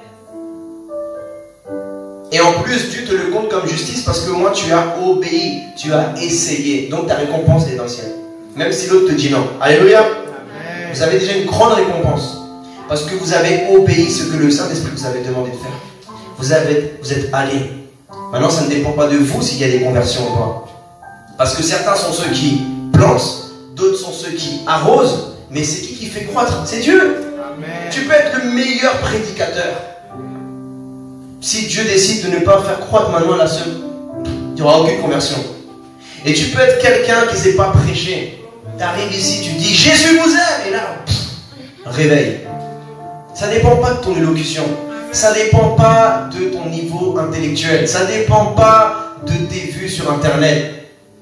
Et en plus, Dieu te le compte comme justice parce que moi, tu as obéi, tu as essayé. Donc ta récompense est dans le ciel. Même si l'autre te dit non. Alléluia. Amen. Vous avez déjà une grande récompense. Parce que vous avez obéi ce que le Saint-Esprit vous avait demandé de faire. Vous, avez, vous êtes allés. Maintenant, ça ne dépend pas de vous s'il y a des conversions ou pas. Parce que certains sont ceux qui plantent, d'autres sont ceux qui arrosent. Mais c'est qui qui fait croître? C'est Dieu. Amen. Tu peux être le meilleur prédicateur. Si Dieu décide de ne pas faire croître maintenant la seule, il n'y aura aucune conversion. Et tu peux être quelqu'un qui ne sait pas prêcher. Tu arrives ici, tu dis Jésus vous aime, et là, pff, réveil. Ça ne dépend pas de ton élocution. Ça ne dépend pas de ton niveau intellectuel. Ça ne dépend pas de tes vues sur Internet.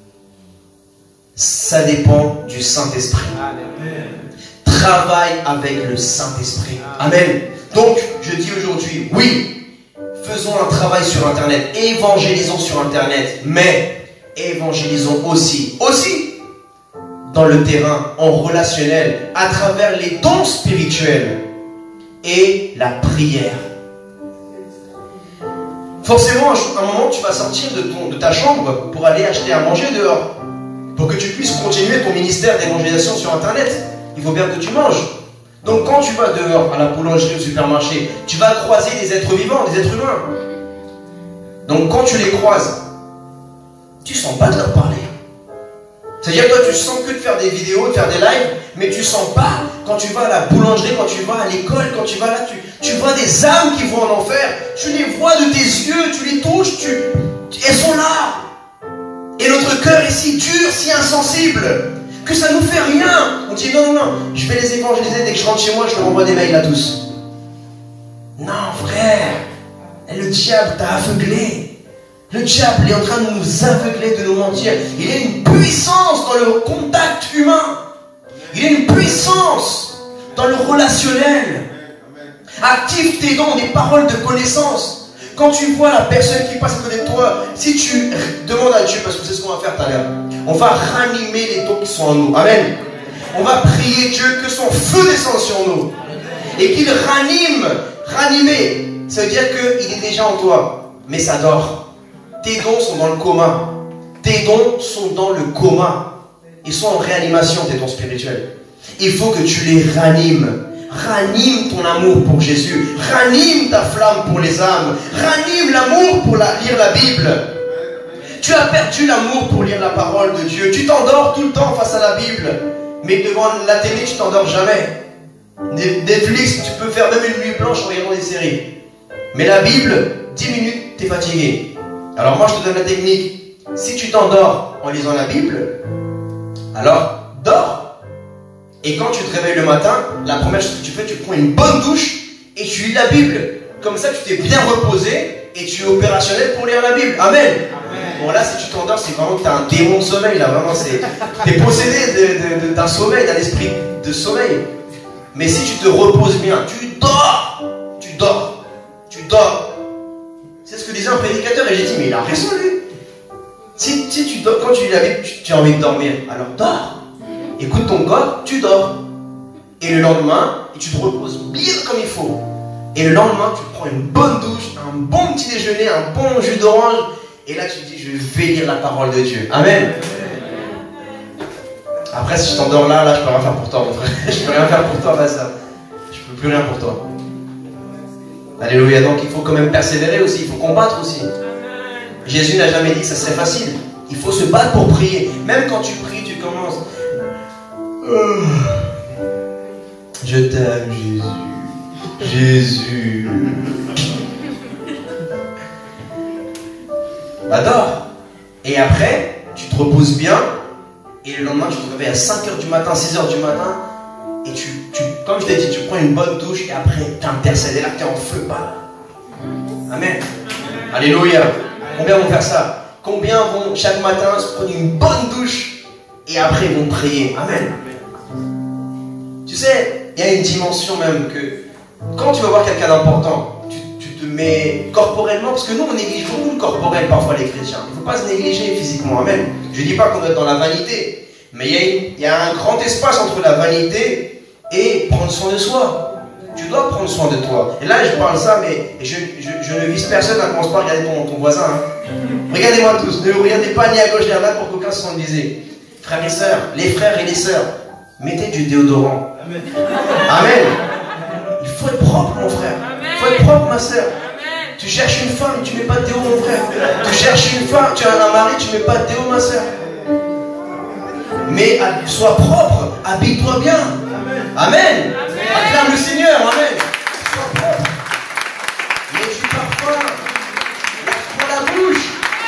Ça dépend du Saint-Esprit. Travaille avec le Saint-Esprit. Amen. Donc, je dis aujourd'hui, oui. Faisons un travail sur Internet, évangélisons sur Internet, mais évangélisons aussi, aussi dans le terrain, en relationnel, à travers les dons spirituels et la prière. Forcément, à un moment, tu vas sortir de, ton, de ta chambre pour aller acheter à manger dehors, pour que tu puisses continuer ton ministère d'évangélisation sur Internet. Il faut bien que tu manges. Donc quand tu vas dehors, à la boulangerie, au supermarché, tu vas croiser des êtres vivants, des êtres humains. Donc quand tu les croises, tu ne sens pas de leur parler. C'est-à-dire que toi, tu sens que de faire des vidéos, de faire des lives, mais tu ne sens pas quand tu vas à la boulangerie, quand tu vas à l'école, quand tu vas là, tu, tu vois des âmes qui vont en enfer. Tu les vois de tes yeux, tu les touches, tu, elles sont là. Et notre cœur est si dur, si insensible, que ça nous fait rien. On dit non, non, non, je vais les évangéliser, dès que je rentre chez moi, je leur envoie des mails à tous. Non, frère, le diable t'a aveuglé. Le diable est en train de nous aveugler, de nous mentir. Il y a une puissance dans le contact humain. Il y a une puissance dans le relationnel. Active tes dons, des paroles de connaissance. Quand tu vois la personne qui passe à côté de toi, si tu demandes à Dieu, parce que c'est ce qu'on va faire tout à l'heure, on va ranimer les dons qui sont en nous. Amen. On va prier Dieu que son feu descende sur nous. Et qu'il ranime. Ranimer, ça veut dire qu'il est déjà en toi. Mais ça dort. Tes dons sont dans le coma. Tes dons sont dans le coma. Ils sont en réanimation, tes dons spirituels. Il faut que tu les ranimes. Ranime ton amour pour Jésus. Ranime ta flamme pour les âmes. Ranime l'amour pour la, lire la Bible. Tu as perdu l'amour pour lire la parole de Dieu. Tu t'endors tout le temps face à la Bible. Mais devant la télé, tu t'endors jamais. Netflix, tu peux faire même une nuit blanche en regardant des séries. Mais la Bible, dix minutes, tu es fatigué. Alors moi, je te donne la technique. Si tu t'endors en lisant la Bible, alors dors. Et quand tu te réveilles le matin, la première chose que tu fais, tu prends une bonne douche et tu lis la Bible. Comme ça, tu t'es bien reposé et tu es opérationnel pour lire la Bible. Amen. Amen. Bon, là, si tu t'endors, c'est vraiment que tu as un démon de sommeil. Là, vraiment, tu es possédé d'un sommeil, d'un esprit de sommeil. Mais si tu te reposes bien, tu dors. Tu dors. Tu dors. C'est ce que disait un prédicateur et j'ai dit, mais il a raison, lui. Si, si tu dors, quand tu lis la Bible, tu, tu as envie de dormir, alors dors. Écoute ton corps, tu dors. Et le lendemain, tu te reposes bien comme il faut. Et le lendemain, tu prends une bonne douche, un bon petit déjeuner, un bon jus d'orange. Et là, tu te dis, je vais lire la parole de Dieu. Amen. Après, si je t'endors là, là, je peux rien faire pour toi, mon frère. Je peux rien faire pour toi, ma soeur. Je peux plus rien pour toi. Alléluia. Donc, il faut quand même persévérer aussi. Il faut combattre aussi. Jésus n'a jamais dit que ça serait facile. Il faut se battre pour prier. Même quand tu pries, tu commences. Oh, je t'aime, Jésus. Jésus. Bah, dors. Et après, tu te reposes bien. Et le lendemain, tu te réveilles à cinq heures du matin, six heures du matin. Et tu, tu comme je t'ai dit, tu prends une bonne douche. Et après, tu intercèdes. Et là, tu es en feu. Bah. Amen. Alléluia. Combien vont faire ça? Combien vont chaque matin se prendre une bonne douche et après ils vont prier? Amen. Tu sais, il y a une dimension même que quand tu vas voir quelqu'un d'important, tu, tu te mets corporellement, parce que nous on néglige beaucoup le corporel parfois les chrétiens. Il ne faut pas se négliger physiquement. Amen. Je ne dis pas qu'on est dans la vanité, mais il y, a une, il y a un grand espace entre la vanité et prendre soin de soi. Tu dois prendre soin de toi. Et là, je parle ça, mais je, je, je ne vise personne. Ne commence pas à regarder ton, ton voisin. Hein. Regardez-moi tous. Ne regardez pas ni à gauche ni à droite pour qu'aucun se sente visé. Frères et sœurs, les frères et les sœurs, mettez du déodorant. Amen. Amen. Il faut être propre, mon frère. Il faut être propre, ma sœur. Tu cherches une femme, tu ne mets pas de déo, mon frère. Tu cherches une femme, tu as un mari, tu ne mets pas de déo, ma sœur. Mais sois propre, habille-toi bien. Amen. Acclame le Seigneur, amen. Sois propre. Mets du parfum. Prends la bouche.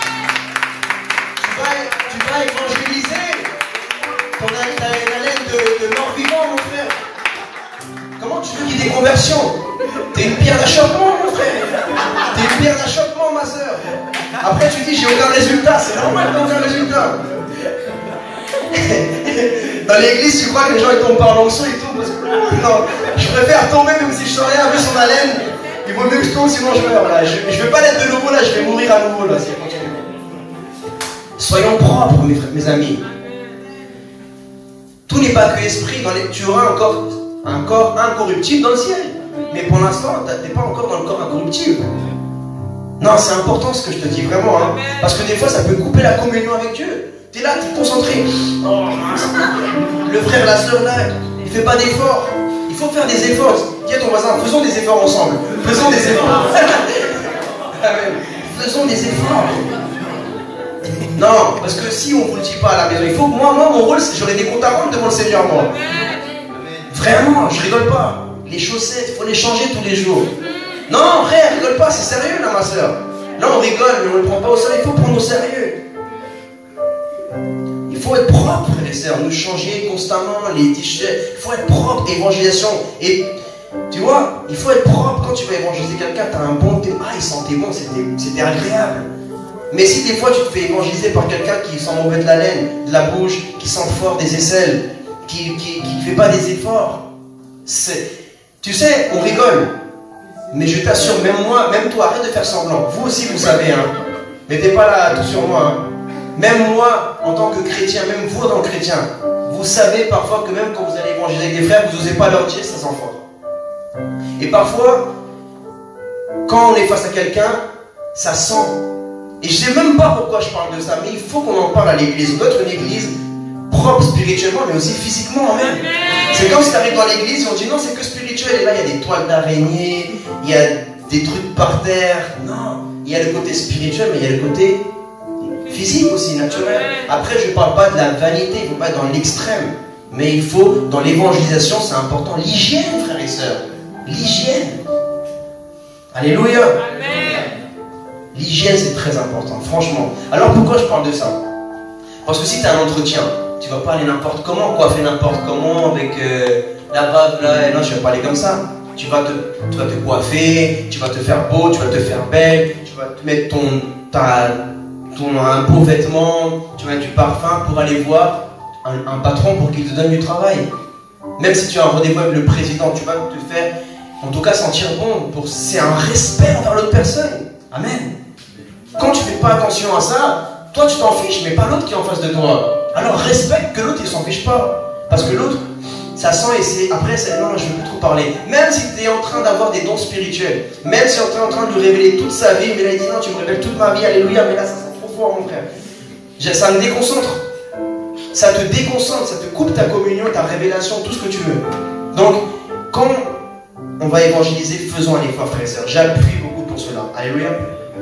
Tu vas, tu vas évangéliser. Ton haleine de, de mort vivant, mon frère. Comment tu veux qu'il y ait des conversions? T'es une pierre d'achoppement, mon frère. T'es une pierre d'achoppement, ma soeur. Après, tu dis, j'ai aucun résultat. C'est normal que t'as aucun résultat. Dans l'église, tu crois que les gens ils tombent par l'onction, ils tombent parce que non, je préfère tomber même si je sens rien, un peu son haleine. Il vaut mieux que je tombe sinon je meurs là. Je, je vais pas l'être de nouveau là, je vais mourir à nouveau là si je continue. Soyons propres, mes, mes amis. Tout n'est pas que esprit. Dans les... Tu auras encore un corps incorruptible dans le ciel. Mais pour l'instant, tu n'es pas encore dans le corps incorruptible. Non, c'est important ce que je te dis vraiment. Hein, parce que des fois, ça peut couper la communion avec Dieu. Tu es là, tu es concentré. Oh, le frère, la soeur là, il ne fait pas d'efforts. Il faut faire des efforts. Dis à ton voisin, faisons des efforts ensemble. Faisons des efforts. Faisons des efforts. Non, parce que si on ne vous le dit pas à la maison, il faut que moi, moi, mon rôle, j'aurai des comptes à rendre devant le Seigneur, moi. Vraiment, je rigole pas. Les chaussettes, il faut les changer tous les jours. Non, frère, rigole pas, c'est sérieux là, ma soeur. Là, on rigole, mais on ne le prend pas au sérieux. Il faut prendre au sérieux. Il Il faut être propre, frères et sœurs. Nous changer constamment les t-shirts. Il faut être propre, évangélisation. Et tu vois, il faut être propre. Quand tu vas évangéliser quelqu'un, tu as un bon thé. Ah, il sentait bon, c'était agréable. Mais si des fois tu te fais évangéliser par quelqu'un qui sent mauvais de la laine, de la bouche, qui sent fort des aisselles, qui ne fait pas des efforts, tu sais, on rigole. Mais je t'assure, même moi, même toi, arrête de faire semblant. Vous aussi, vous savez, hein. Mettez pas là tout sur moi. Hein. Même moi, en tant que chrétien, même vous en tant que chrétien, vous savez parfois que même quand vous allez évangéliser avec des frères, vous n'osez pas leur dire, ça sent fort. Et parfois, quand on est face à quelqu'un, ça sent. Et je ne sais même pas pourquoi je parle de ça, mais il faut qu'on en parle à l'église. On doit être une église propre spirituellement, mais aussi physiquement même. C'est comme si tu arrives dans l'église et on dit non, c'est que spirituel. Et là, il y a des toiles d'araignée, il y a des trucs par terre. Non, il y a le côté spirituel, mais il y a le côté physique aussi, naturel. Après, je ne parle pas de la vanité, il ne faut pas être dans l'extrême. Mais il faut, dans l'évangélisation, c'est important. L'hygiène, frères et sœurs. L'hygiène. Alléluia. L'hygiène, c'est très important, franchement. Alors pourquoi je parle de ça? Parce que si tu as un entretien, tu ne vas pas aller n'importe comment, coiffer n'importe comment, avec euh, la barbe là, et non, je ne vais pas aller comme ça. Tu vas, te, tu vas te coiffer, tu vas te faire beau, tu vas te faire belle, tu vas te mettre ton, ta, ton, un beau vêtement, tu vas mettre du parfum pour aller voir un, un patron pour qu'il te donne du travail. Même si tu as un rendez-vous avec le président, tu vas te faire, en tout cas, sentir bon. C'est un respect envers l'autre personne. Amen. Quand tu ne fais pas attention à ça, toi tu t'en fiches, mais pas l'autre qui est en face de toi. Alors respecte que l'autre il s'en fiche pas. Parce que l'autre, ça sent et c'est. Après, c'est non, je ne veux plus trop parler. Même si tu es en train d'avoir des dons spirituels, même si tu es en train de lui révéler toute sa vie, mais là il dit non, tu me révèles toute ma vie, alléluia, mais là ça sent trop fort, mon frère. Ça me déconcentre. Ça te déconcentre, ça te coupe ta communion, ta révélation, tout ce que tu veux. Donc, quand on va évangéliser, faisons un effort, frères et sœurs. J'appuie beaucoup pour cela. Alléluia.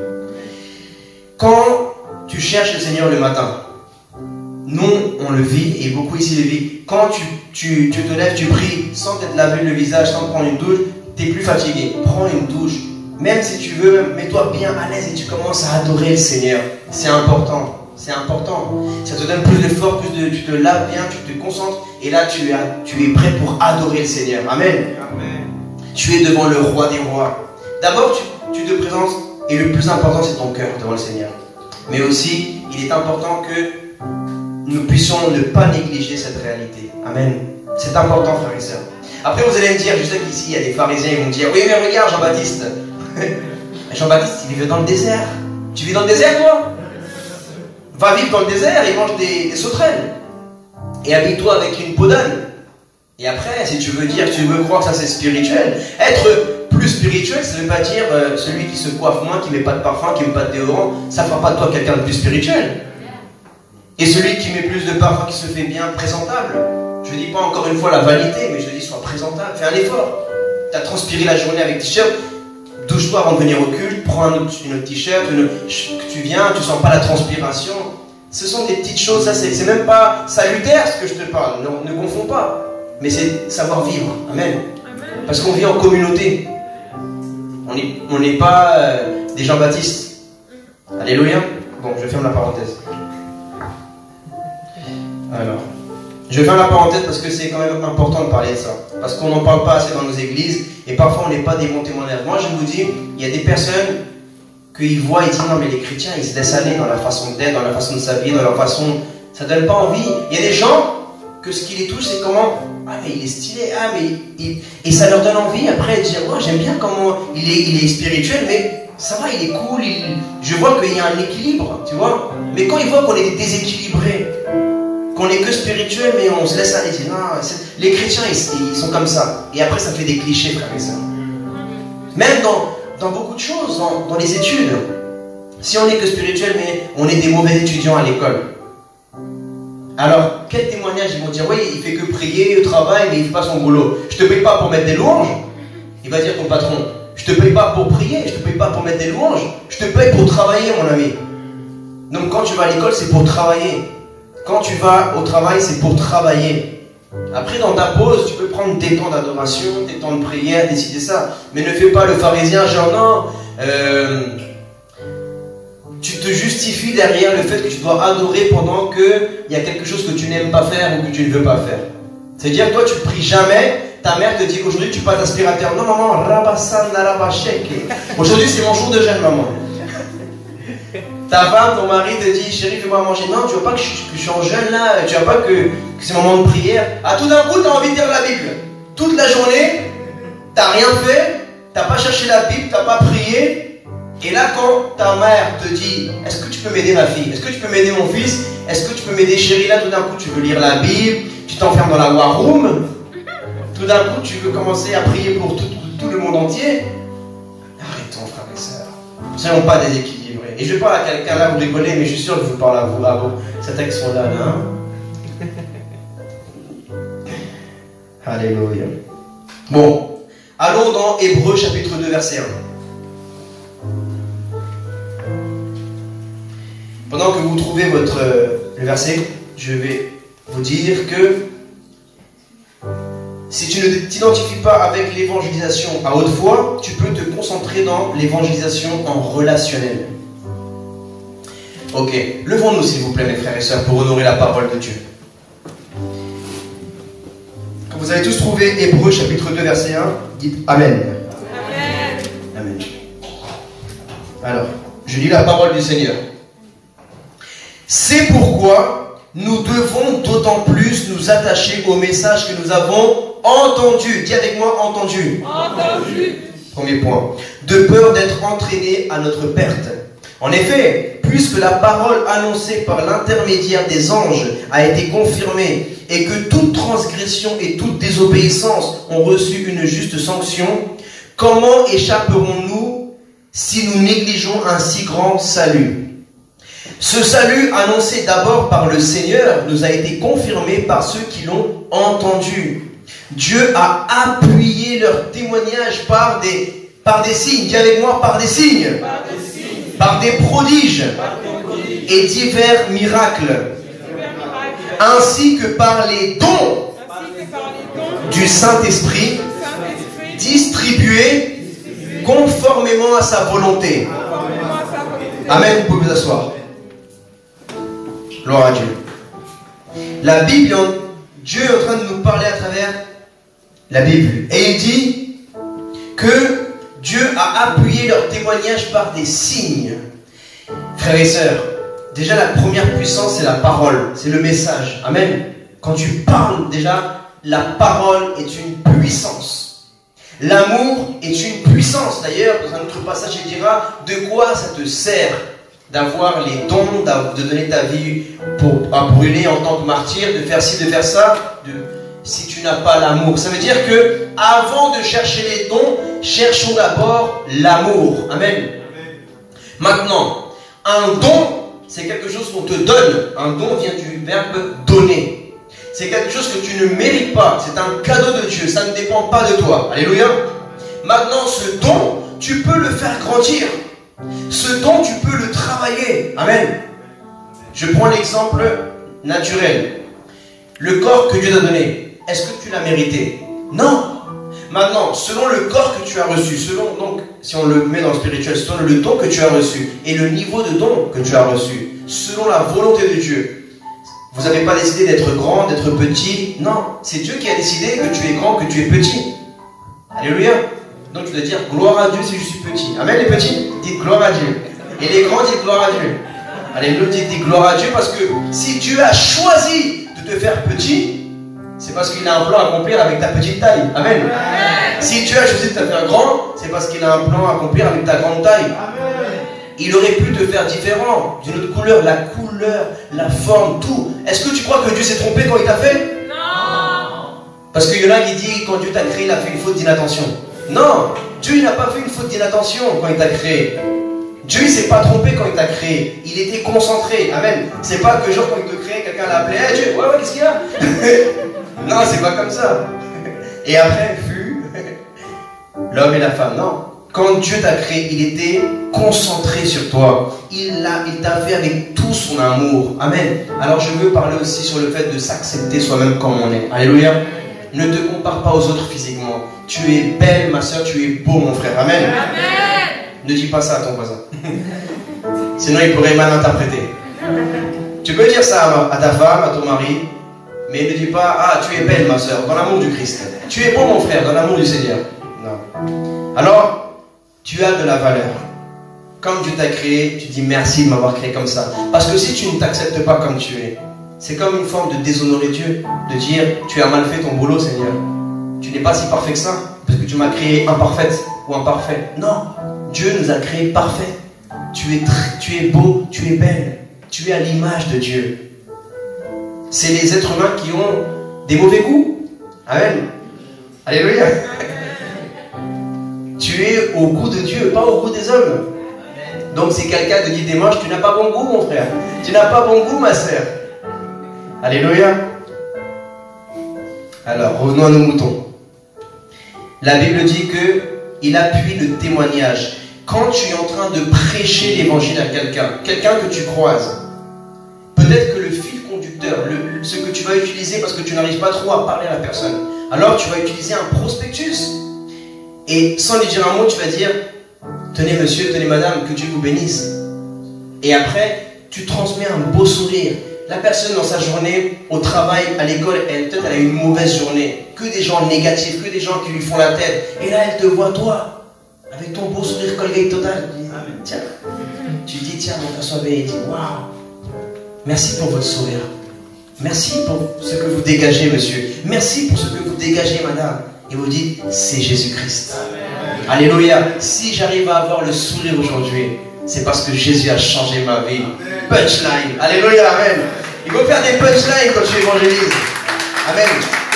Quand tu cherches le Seigneur le matin, nous, on le vit, et beaucoup ici le vivent. Quand tu, tu, tu te lèves, tu pries, sans t'être lavé le visage, sans prendre une douche, tu es plus fatigué. Prends une douche. Même si tu veux, mets-toi bien à l'aise et tu commences à adorer le Seigneur. C'est important. C'est important. Ça te donne plus de force, plus de, tu te laves bien, tu te concentres, et là, tu es, tu es prêt pour adorer le Seigneur. Amen. Amen. Tu es devant le roi des rois. D'abord, tu, tu te présentes, et le plus important, c'est ton cœur devant le Seigneur. Mais aussi, il est important que nous puissions ne pas négliger cette réalité. Amen. C'est important, frères et sœurs. Après, vous allez me dire, je sais qu'ici, il y a des pharisiens, ils vont me dire, oui, mais regarde, Jean-Baptiste. Jean-Baptiste, il vivait dans le désert. Tu vis dans le désert, toi? Va vivre dans le désert et mange des, des sauterelles. Et habille-toi avec une peau d'âne. Et après, si tu veux dire, tu veux croire que ça c'est spirituel, être plus spirituel, ça ne veut pas dire euh, celui qui se coiffe moins, qui ne met pas de parfum, qui ne met pas de déodorant, ça ne fera pas de toi quelqu'un de plus spirituel. Et celui qui met plus de parfum, qui se fait bien présentable. Je ne dis pas encore une fois la vanité, mais je dis sois présentable, fais un effort. Tu as transpiré la journée avec t-shirt, douche-toi avant de venir au culte, prends un autre, une autre t-shirt, tu viens, tu ne sens pas la transpiration. Ce sont des petites choses, ça c'est même pas salutaire ce que je te parle, ne, ne confonds pas. Mais c'est savoir vivre. Amen. Parce qu'on vit en communauté. On n'est pas euh, des Jean-Baptiste. Alléluia. Bon, je ferme la parenthèse. Alors, je ferme la parenthèse parce que c'est quand même important de parler de ça. Parce qu'on n'en parle pas assez dans nos églises. Et parfois, on n'est pas des bons témoignages. Moi, je vous dis, il y a des personnes qu'ils voient et disent non, mais les chrétiens, ils se laissent aller dans la façon d'être, dans la façon de s'habiller, dans leur façon. Ça ne donne pas envie. Il y a des gens que ce qui les touche, c'est comment. Ah, mais il est stylé, ah, mais il... Et ça leur donne envie après de dire, ouais, j'aime bien comment il est, il est spirituel, mais ça va, il est cool, il... je vois qu'il y a un équilibre, tu vois. Mais quand ils voient qu'on est déséquilibré, qu'on est que spirituel, mais on se laisse aller, ils disent, non, les chrétiens, ils, ils sont comme ça. Et après, ça fait des clichés, frère et sœurs. Même dans, dans beaucoup de choses, dans, dans les études. Si on n'est que spirituel, mais on est des mauvais étudiants à l'école. Alors, quel témoignage ils vont dire, oui, il fait que prier, au travail, mais il ne fait pas son boulot. Je ne te paye pas pour mettre des louanges. Il va dire ton patron, je ne te paye pas pour prier, je ne te paye pas pour mettre des louanges. Je te paye pour travailler, mon ami. Donc quand tu vas à l'école, c'est pour travailler. Quand tu vas au travail, c'est pour travailler. Après, dans ta pause, tu peux prendre tes temps d'adoration, tes temps de prière, décider ça. Mais ne fais pas le pharisien, genre non, euh, tu te justifies derrière le fait que tu dois adorer pendant qu'il y a quelque chose que tu n'aimes pas faire ou que tu ne veux pas faire. C'est-à-dire, toi, tu ne pries jamais. Ta mère te dit qu'aujourd'hui, tu passes d'aspirateur. Non, maman, rabassan, rabashek. Aujourd'hui, c'est mon jour de jeûne, maman. Ta femme, ton mari te dit, chérie, fais-moi manger. Non, tu ne vois pas que je, que je suis en jeûne là. Tu ne vois pas que, que c'est mon moment de prière. Ah, tout d'un coup, tu as envie de lire la Bible. Toute la journée, tu n'as rien fait. Tu n'as pas cherché la Bible, tu n'as pas prié. Et là, quand ta mère te dit, est-ce que tu peux m'aider ma fille? Est-ce que tu peux m'aider mon fils? Est-ce que tu peux m'aider chérie? Là, tout d'un coup, tu veux lire la Bible. Tu t'enfermes dans la war room. Tout d'un coup, tu veux commencer à prier pour tout, tout, tout le monde entier. Arrêtons, frères et sœurs. Ne soyons pas déséquilibrés. Et je parle à quelqu'un là, vous rigolez, mais je suis sûr que je vous parle à vous. Ah bon, cette action-là, là. Alléluia. Bon, allons dans Hébreux chapitre deux, verset un. Pendant que vous trouvez votre, le verset, je vais vous dire que si tu ne t'identifies pas avec l'évangélisation à haute foi, tu peux te concentrer dans l'évangélisation en relationnel. Ok, levons-nous s'il vous plaît mes frères et sœurs pour honorer la parole de Dieu. Quand vous avez tous trouvé Hébreux chapitre deux verset un, dites Amen. Amen. Amen. Alors, je lis la parole du Seigneur. C'est pourquoi nous devons d'autant plus nous attacher au message que nous avons entendu. Dis avec moi, entendu. Entendu. Premier point. De peur d'être entraîné à notre perte. En effet, puisque la parole annoncée par l'intermédiaire des anges a été confirmée et que toute transgression et toute désobéissance ont reçu une juste sanction, comment échapperons-nous si nous négligeons un si grand salut? Ce salut annoncé d'abord par le Seigneur nous a été confirmé par ceux qui l'ont entendu. Dieu a appuyé leur témoignage par des, par des signes. Dis avec moi, par des signes. Par des, signes. Par des prodiges. Par des prodiges. Et divers miracles. Divers miracles. Ainsi que par les dons, que par les dons du Saint-Esprit, Saint distribués distribué conformément à sa volonté. À sa volonté. Amen, vous pouvez vous asseoir. Gloire à Dieu. La Bible, Dieu est en train de nous parler à travers la Bible. Et il dit que Dieu a appuyé leur témoignage par des signes. Frères et sœurs, déjà la première puissance, c'est la parole, c'est le message. Amen. Quand tu parles, déjà, la parole est une puissance. L'amour est une puissance. D'ailleurs, dans un autre passage, il dira de quoi ça te sert d'avoir les dons, de donner ta vie pour, à brûler en tant que martyr, de faire ci, de faire ça, de, si tu n'as pas l'amour. Ça veut dire que avant de chercher les dons, cherchons d'abord l'amour. Amen. Amen. Maintenant, un don, c'est quelque chose qu'on te donne. Un don vient du verbe donner. C'est quelque chose que tu ne mérites pas. C'est un cadeau de Dieu. Ça ne dépend pas de toi. Alléluia. Maintenant, ce don, tu peux le faire grandir. Ce don, tu peux le travailler. Amen. Je prends l'exemple naturel. Le corps que Dieu t'a donné, est-ce que tu l'as mérité? Non. Maintenant, selon le corps que tu as reçu, selon, donc, si on le met dans le spirituel, selon le don que tu as reçu et le niveau de don que tu as reçu, selon la volonté de Dieu, vous n'avez pas décidé d'être grand, d'être petit. Non, c'est Dieu qui a décidé que tu es grand, que tu es petit. Alléluia. Donc tu dois dire gloire à Dieu si je suis petit. Amen les petits, dites gloire à Dieu. Et les grands, dites gloire à Dieu. Alléluia, dites gloire à Dieu parce que si Dieu a choisi de te faire petit, c'est parce qu'il a un plan à accomplir avec ta petite taille. Amen. Amen. Si Dieu a choisi de te faire grand, c'est parce qu'il a un plan à accomplir avec ta grande taille. Amen. Il aurait pu te faire différent, d'une autre couleur, la couleur, la forme, tout. Est-ce que tu crois que Dieu s'est trompé quand il t'a fait? Non. Parce qu'il y en a qui disent quand Dieu t'a créé, il a fait une faute d'inattention. Non, Dieu n'a pas fait une faute d'inattention quand il t'a créé. Dieu ne s'est pas trompé quand il t'a créé. Il était concentré. Amen. C'est pas que genre quand il te crée, quelqu'un l'a appelé. Hey, Dieu, ouais, ouais, qu'est-ce qu'il y a? Non, c'est pas comme ça. Et après, fut l'homme et la femme. Non. Quand Dieu t'a créé, il était concentré sur toi. Il l'a, il t'a fait avec tout son amour. Amen. Alors je veux parler aussi sur le fait de s'accepter soi-même comme on est. Alléluia. Ne te compare pas aux autres physiquement. Tu es belle, ma soeur, tu es beau, mon frère. Amen. Amen. Ne dis pas ça à ton voisin. Sinon, il pourrait mal interpréter. Tu peux dire ça à ta femme, à ton mari, mais ne dis pas, ah, tu es belle, ma soeur, dans l'amour du Christ. Tu es bon, mon frère, dans l'amour du Seigneur. Non. Alors, tu as de la valeur. Comme Dieu t'a créé, tu dis merci de m'avoir créé comme ça. Parce que si tu ne t'acceptes pas comme tu es, c'est comme une forme de déshonorer Dieu. De dire, tu as mal fait ton boulot, Seigneur. Tu n'es pas si parfait que ça, parce que tu m'as créé imparfaite ou imparfait. Non, Dieu nous a créés parfaits. Tu es, tu es beau, tu es belle. Tu es à l'image de Dieu. C'est les êtres humains qui ont des mauvais goûts. Amen. Alléluia. Tu es au goût de Dieu, pas au goût des hommes. Donc si quelqu'un te dit t'es moche, tu n'as pas bon goût, mon frère. Tu n'as pas bon goût, ma sœur. Alléluia. Alors, revenons à nos moutons. La Bible dit que il appuie le témoignage. Quand tu es en train de prêcher l'évangile à quelqu'un, quelqu'un que tu croises, peut-être que le fil conducteur, le, ce que tu vas utiliser parce que tu n'arrives pas trop à parler à la personne, alors tu vas utiliser un prospectus. Et sans lui dire un mot, tu vas dire, tenez monsieur, tenez madame, que Dieu vous bénisse. Et après, tu transmets un beau sourire. La personne dans sa journée, au travail, à l'école, elle peut-être elle a une mauvaise journée. Que des gens négatifs, que des gens qui lui font la tête. Et là, elle te voit toi, avec ton beau sourire Colgate total. Tiens, tu dis, tiens, mon frère soit béni. Il dit, waouh, merci pour votre sourire. Merci pour ce que vous dégagez, monsieur. Merci pour ce que vous dégagez, madame. Et vous dites, c'est Jésus-Christ. Alléluia. Si j'arrive à avoir le sourire aujourd'hui, c'est parce que Jésus a changé ma vie. Punchline. Alléluia, amen. Il faut faire des punchlines quand tu évangélises. Amen.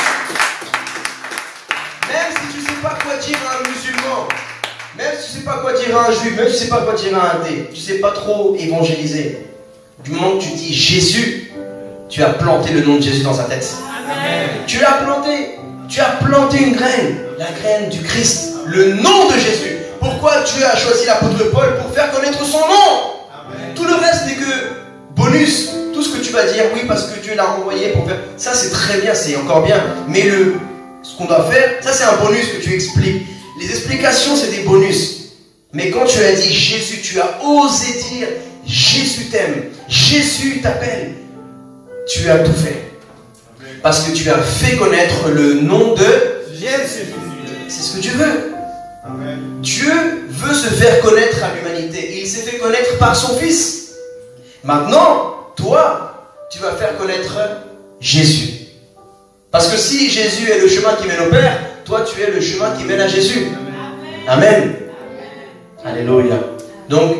Même si tu ne sais pas quoi dire à un musulman, même si tu ne sais pas quoi dire à un juif, même si tu ne sais pas quoi dire à un athée, tu ne sais pas trop évangéliser. Du moment que tu dis Jésus, tu as planté le nom de Jésus dans sa tête. Amen. Tu l'as planté. Tu as planté une graine, la graine du Christ, le nom de Jésus. Pourquoi tu as choisi l'apôtre Paul? Pour faire connaître son nom. Amen. Tout le reste n'est que bonus. Tout ce que tu vas dire, oui, parce que Dieu l'a envoyé pour faire. Ça, c'est très bien, c'est encore bien. Mais le, ce qu'on doit faire, ça, c'est un bonus que tu expliques. Les explications, c'est des bonus. Mais quand tu as dit Jésus, tu as osé dire Jésus t'aime, Jésus t'appelle. Tu as tout fait. Parce que tu as fait connaître le nom de Jésus. C'est ce que Dieu veut. Amen. Dieu veut se faire connaître à l'humanité. Il s'est fait connaître par son Fils. Maintenant, toi, tu vas faire connaître Jésus. Parce que si Jésus est le chemin qui mène au Père, toi, tu es le chemin qui mène à Jésus. Amen. Amen. Alléluia. Donc,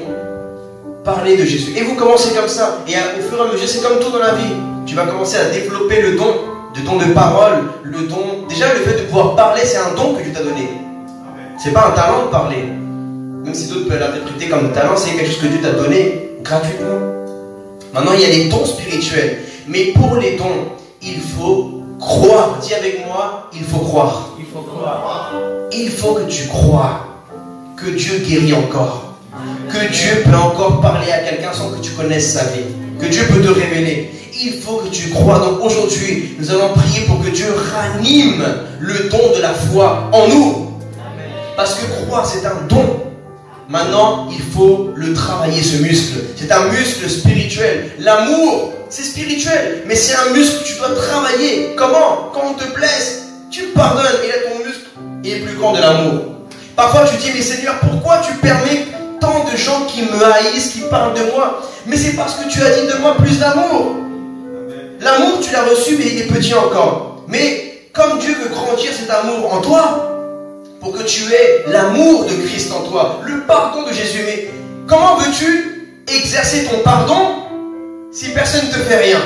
parlez de Jésus. Et vous commencez comme ça. Et au fur et à mesure, c'est comme tout dans la vie. Tu vas commencer à développer le don, le don de parole, le don... Déjà, le fait de pouvoir parler, c'est un don que Dieu t'a donné. C'est pas un talent de parler. Même si d'autres peuvent l'interpréter comme un talent, c'est quelque chose que Dieu t'a donné gratuitement. Maintenant, il y a les dons spirituels. Mais pour les dons, il faut croire. Dis avec moi, il faut croire. Il faut croire. Il faut que tu crois que Dieu guérit encore. Que Dieu peut encore parler à quelqu'un sans que tu connaisses sa vie. Que Dieu peut te révéler. Il faut que tu crois. Donc aujourd'hui, nous allons prier pour que Dieu ranime le don de la foi en nous. Parce que croire, c'est un don. Maintenant, il faut le travailler, ce muscle. C'est un muscle spirituel. L'amour, c'est spirituel. Mais c'est un muscle que tu dois travailler. Comment? Quand on te blesse, tu pardonnes. Et là, ton muscle est plus grand de l'amour. Parfois, tu dis, mais Seigneur, pourquoi tu permets tant de gens qui me haïssent, qui parlent de moi? Mais c'est parce que tu as dit de moi plus d'amour. L'amour, tu l'as reçu, mais il est petit encore. Mais comme Dieu veut grandir cet amour en toi, pour que tu aies l'amour de Christ en toi, le pardon de Jésus. Mais comment veux-tu exercer ton pardon si personne ne te fait rien?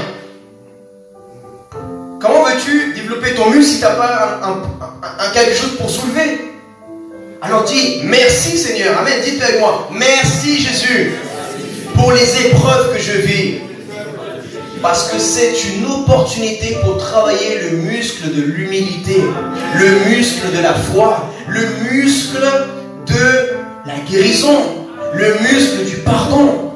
Comment veux-tu développer ton muscle si tu n'as pas un, un, un, un quelque chose pour soulever? Alors dis merci Seigneur. Amen. Dites avec moi, merci Jésus pour les épreuves que je vis. Parce que c'est une opportunité pour travailler le muscle de l'humilité, le muscle de la foi, le muscle de la guérison, le muscle du pardon.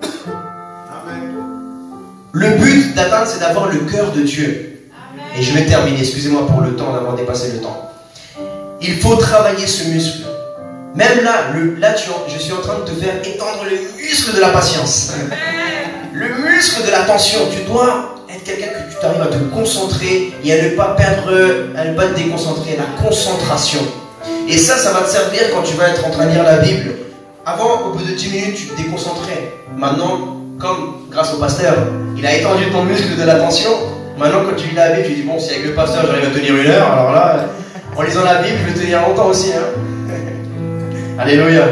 Le but d'atteindre, c'est d'avoir le cœur de Dieu. Et je vais terminer, excusez-moi pour le temps d'avoir dépassé le temps. Il faut travailler ce muscle. Même là, le, là tu, je suis en train de te faire étendre le muscle de la patience. Le muscle de l'attention. Tu dois être quelqu'un que tu arrives à te concentrer et à ne pas perdre, à ne pas te déconcentrer. La concentration. Et ça, ça va te servir quand tu vas être en train de lire la Bible. Avant, au bout de dix minutes, tu te déconcentrais. Maintenant, comme grâce au pasteur, il a étendu ton muscle de l'attention. Maintenant, quand tu lis la Bible, tu dis, bon, si avec le pasteur, j'arrive à tenir une heure, alors là, en lisant la Bible, je vais tenir longtemps aussi. Hein. Alléluia.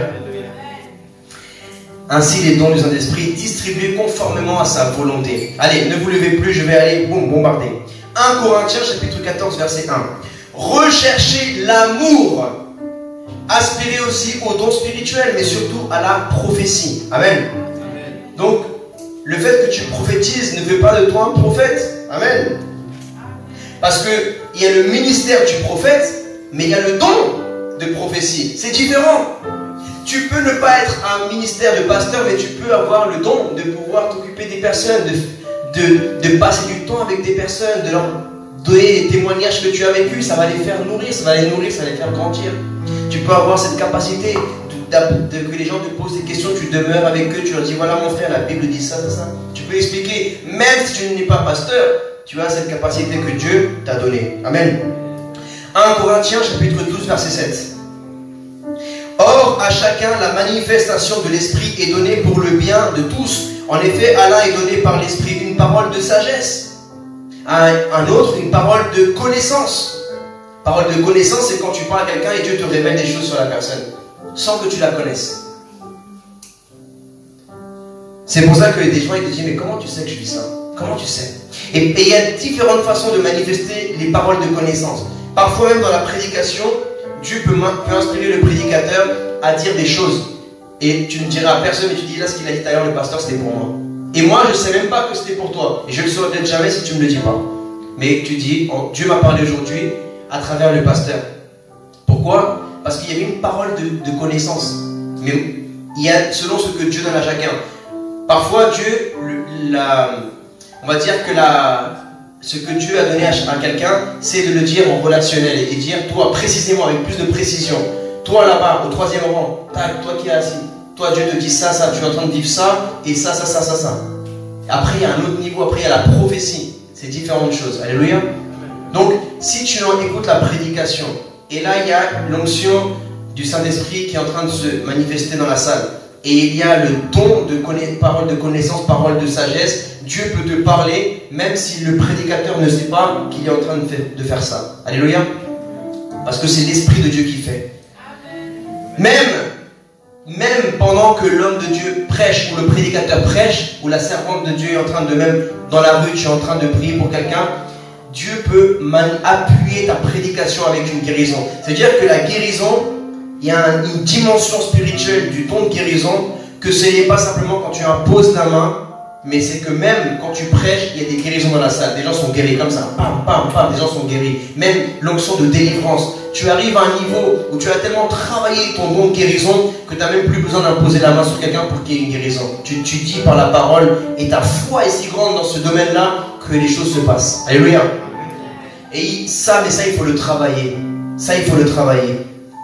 Ainsi, les dons du Saint-Esprit distribués conformément à sa volonté. Allez, ne vous levez plus, je vais aller boum, bombarder. un Corinthiens, chapitre quatorze, verset un. Recherchez l'amour. Aspirez aussi aux dons spirituels, mais surtout à la prophétie. Amen. Donc, le fait que tu prophétises ne fait pas de toi un prophète. Amen. Parce qu'il y a le ministère du prophète, mais il y a le don de prophétie. C'est différent. Tu peux ne pas être un ministère de pasteur, mais tu peux avoir le don de pouvoir t'occuper des personnes, de, de, de passer du temps avec des personnes, de leur donner des témoignages que tu as vécus. Ça va les faire nourrir, ça va les nourrir, ça va les faire grandir. Tu peux avoir cette capacité de, de, que les gens te posent des questions, tu demeures avec eux, tu leur dis voilà mon frère, la Bible dit ça, ça, ça. Tu peux expliquer, même si tu n'es pas pasteur, tu as cette capacité que Dieu t'a donnée. Amen. un Corinthiens chapitre douze verset sept. Or à chacun la manifestation de l'Esprit est donnée pour le bien de tous. En effet, à l'un est donné par l'Esprit une parole de sagesse, à un, un autre une parole de connaissance. Parole de connaissance, c'est quand tu parles à quelqu'un et Dieu te révèle des choses sur la personne, sans que tu la connaisses. C'est pour ça que des gens ils te disent, mais comment tu sais que je vis ça? Comment tu sais? Et il y a différentes façons de manifester les paroles de connaissance. Parfois même dans la prédication, Dieu peut, peut inspirer le prédicateur à dire des choses. Et tu ne diras à personne, mais tu dis là ce qu'il a dit tout à l'heure, le pasteur, c'était pour moi. Et moi, je ne sais même pas que c'était pour toi. Et je ne le saurais peut-être jamais si tu ne me le dis pas. Mais tu dis, oh, Dieu m'a parlé aujourd'hui à travers le pasteur. Pourquoi? Parce qu'il y avait une parole de, de connaissance. Mais il y a selon ce que Dieu donne à chacun. Parfois, Dieu, le, la, on va dire que la, ce que Dieu a donné à, à quelqu'un, c'est de le dire en relationnel et dire, toi, précisément, avec plus de précision. Toi, là-bas, au troisième rang, tac, toi qui es assis. Toi, Dieu te dit ça, ça, tu es en train de vivre ça, et ça, ça, ça, ça, ça. Après, il y a un autre niveau, après, il y a la prophétie. C'est différentes choses. Alléluia. Donc, si tu écoutes la prédication, et là, il y a l'onction du Saint-Esprit qui est en train de se manifester dans la salle, et il y a le don de parole de connaissance, parole de sagesse, Dieu peut te parler, même si le prédicateur ne sait pas qu'il est en train de faire, de faire ça. Alléluia. Parce que c'est l'Esprit de Dieu qui fait. Même, même pendant que l'homme de Dieu prêche, ou le prédicateur prêche, ou la servante de Dieu est en train de, même dans la rue, tu es en train de prier pour quelqu'un, Dieu peut appuyer ta prédication avec une guérison. C'est-à-dire que la guérison, il y a un, une dimension spirituelle du don de guérison, que ce n'est pas simplement quand tu imposes la main, mais c'est que même quand tu prêches, il y a des guérisons dans la salle. Des gens sont guéris comme ça, pam, pam, pam, des gens sont guéris. Même l'onction de délivrance. Tu arrives à un niveau où tu as tellement travaillé ton don de guérison que tu n'as même plus besoin d'imposer la main sur quelqu'un pour qu'il y ait une guérison. Tu, tu dis par la parole, et ta foi est si grande dans ce domaine-là que les choses se passent. Alléluia. Et ça, mais ça, il faut le travailler. Ça, il faut le travailler.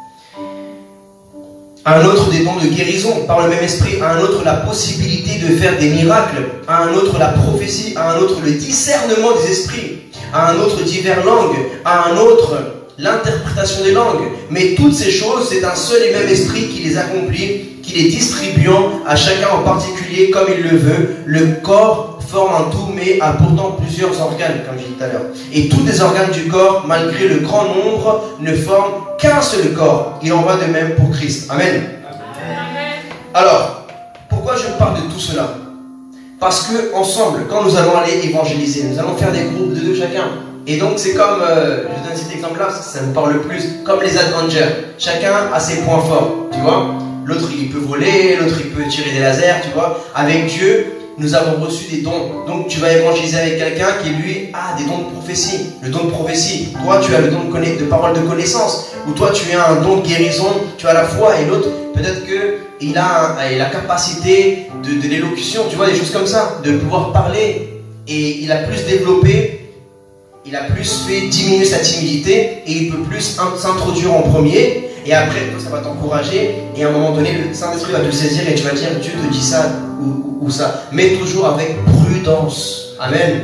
À un autre des dons de guérison, par le même esprit. À un autre la possibilité de faire des miracles. À un autre la prophétie. À un autre le discernement des esprits. À un autre diverses langues. À un autre l'interprétation des langues. Mais toutes ces choses, c'est un seul et même esprit qui les accomplit, qui les distribuant à chacun en particulier comme il le veut. Le corps forme un tout, mais a pourtant plusieurs organes, comme j'ai dit tout à l'heure. Et tous les organes du corps, malgré le grand nombre, ne forment qu'un seul corps. Il en va de même pour Christ. Amen. Amen. Alors, pourquoi je parle de tout cela? Parce que ensemble, quand nous allons aller évangéliser, nous allons faire des groupes de deux chacun. Et donc c'est comme, euh, je donne cet exemple-là parce que ça me parle le plus, comme les Avengers. Chacun a ses points forts, tu vois. L'autre il peut voler, l'autre il peut tirer des lasers, tu vois. Avec Dieu, nous avons reçu des dons. Donc tu vas évangéliser avec quelqu'un qui lui a des dons de prophétie. Le don de prophétie. Toi tu as le don de, conna... de parole de connaissance. Ou toi tu as un don de guérison, tu as la foi. Et l'autre peut-être qu'il a un... la capacité de, de l'élocution. Tu vois des choses comme ça. De pouvoir parler. Et il a plus développé. Il a plus fait diminuer sa timidité. Et il peut plus s'introduire en premier. Et après, ça va t'encourager. Et à un moment donné, le Saint-Esprit va te saisir et tu vas dire, Dieu te dit ça ou, ou, ou ça. Mais toujours avec prudence. Amen.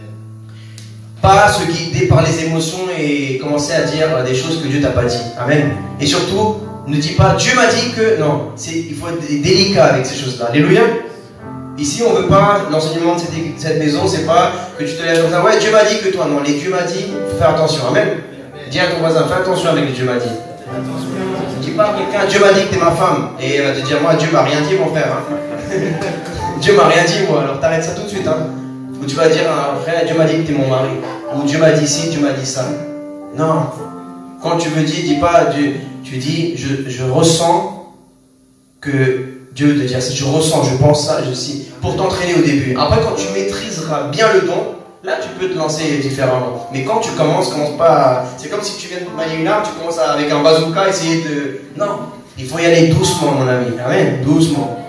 Pas se guider par les émotions et commencer à dire des choses que Dieu t'a pas dit. Amen. Et surtout, ne dis pas, Dieu m'a dit que... Non, il faut être délicat avec ces choses-là. Alléluia. Ici, on ne veut pas, l'enseignement de cette, cette maison, c'est pas que tu te lèves comme ça, ouais, Dieu m'a dit que toi, non, les Dieu m'a dit, faut faire attention. Amen. Dis à ton voisin, fais attention avec les Dieu m'a dit. Ne dis pas à quelqu'un, Dieu m'a dit que t'es ma femme. Et il va te dire, moi, Dieu m'a rien dit, mon frère. Hein. Dieu m'a rien dit, moi, alors t'arrêtes ça tout de suite. Hein. Ou tu vas dire à un frère, Dieu m'a dit que t'es mon mari. Ou Dieu m'a dit ci, Dieu m'a dit ça. Non. Quand tu veux dire, dis pas, Dieu, tu dis, je, je ressens que Dieu te dit, je ressens, je pense ça, je sais, pour t'entraîner au début. Après, quand tu maîtriseras bien le don, là, tu peux te lancer différemment. Mais quand tu commences, commence pas à... C'est comme si tu viens de manier une arme, tu commences à, avec un bazooka, essayer de... Non, il faut y aller doucement, mon ami. Amen, doucement.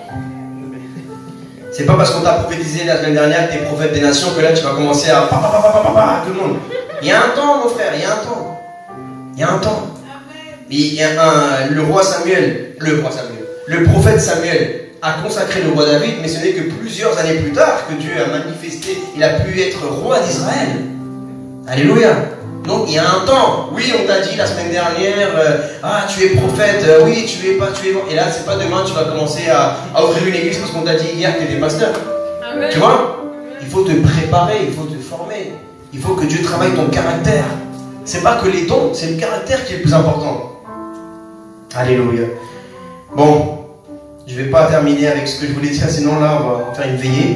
C'est pas parce qu'on t'a prophétisé la semaine dernière que t'es prophète des nations que là, tu vas commencer à... Pa, pa, pa, pa, pa, pa, tout le monde. Il y a un temps, mon frère, il y a un temps. Il y a un temps. Il y a un... Le roi Samuel, le roi Samuel, le prophète Samuel a consacré le roi David, mais ce n'est que plusieurs années plus tard que Dieu a manifesté, il a pu être roi d'Israël. Alléluia. Donc il y a un temps, oui, on t'a dit la semaine dernière, euh, ah tu es prophète, euh, oui tu es pas, tu es bon. Et là c'est pas demain tu vas commencer à, à ouvrir une église parce qu'on t'a dit hier que tu étais pasteur. Amen. Tu vois, il faut te préparer, il faut te former, il faut que Dieu travaille ton caractère. C'est pas que les dons, c'est le caractère qui est le plus important. Alléluia. Bon. Je ne vais pas terminer avec ce que je voulais dire, sinon là, on va faire une veillée.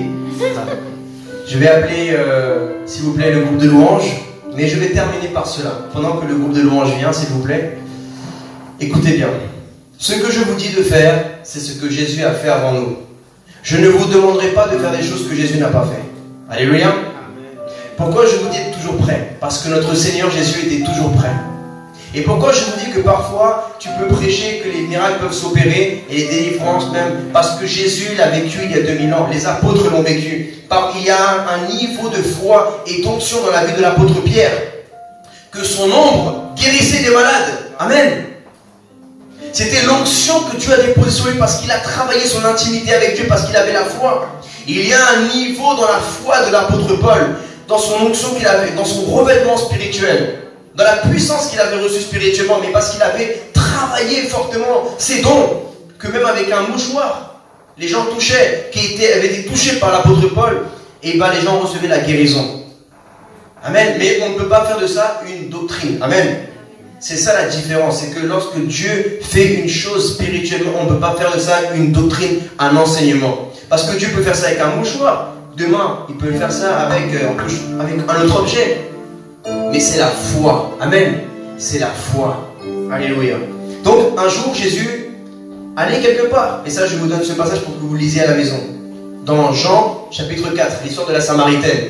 Je vais appeler, euh, s'il vous plaît, le groupe de louanges. Mais je vais terminer par cela. Pendant que le groupe de louanges vient, s'il vous plaît, écoutez bien. Ce que je vous dis de faire, c'est ce que Jésus a fait avant nous. Je ne vous demanderai pas de faire des choses que Jésus n'a pas fait. Alléluia. Pourquoi je vous dis d'être toujours prêt? Parce que notre Seigneur Jésus était toujours prêt. Et pourquoi je vous dis que parfois tu peux prêcher que les miracles peuvent s'opérer et les délivrances même? Parce que Jésus l'a vécu il y a deux mille ans, les apôtres l'ont vécu. Il y a un niveau de foi et d'onction dans la vie de l'apôtre Pierre, que son ombre guérissait des malades. Amen. C'était l'onction que Dieu a déposée sur lui parce qu'il a travaillé son intimité avec Dieu, parce qu'il avait la foi. Il y a un niveau dans la foi de l'apôtre Paul, dans son onction qu'il avait, dans son revêtement spirituel, dans la puissance qu'il avait reçue spirituellement, mais parce qu'il avait travaillé fortement ses dons, que même avec un mouchoir, les gens touchaient, qui étaient, avaient été touchés par l'apôtre Paul, et ben les gens recevaient la guérison. Amen. Mais on ne peut pas faire de ça une doctrine. Amen. C'est ça la différence, c'est que lorsque Dieu fait une chose spirituellement, on ne peut pas faire de ça une doctrine, un enseignement. Parce que Dieu peut faire ça avec un mouchoir, demain, il peut faire ça avec, euh, avec un autre objet. Mais c'est la foi. Amen. C'est la foi. Alléluia. Donc, un jour, Jésus allait quelque part. Et ça, je vous donne ce passage pour que vous lisiez à la maison. Dans Jean, chapitre quatre, l'histoire de la Samaritaine.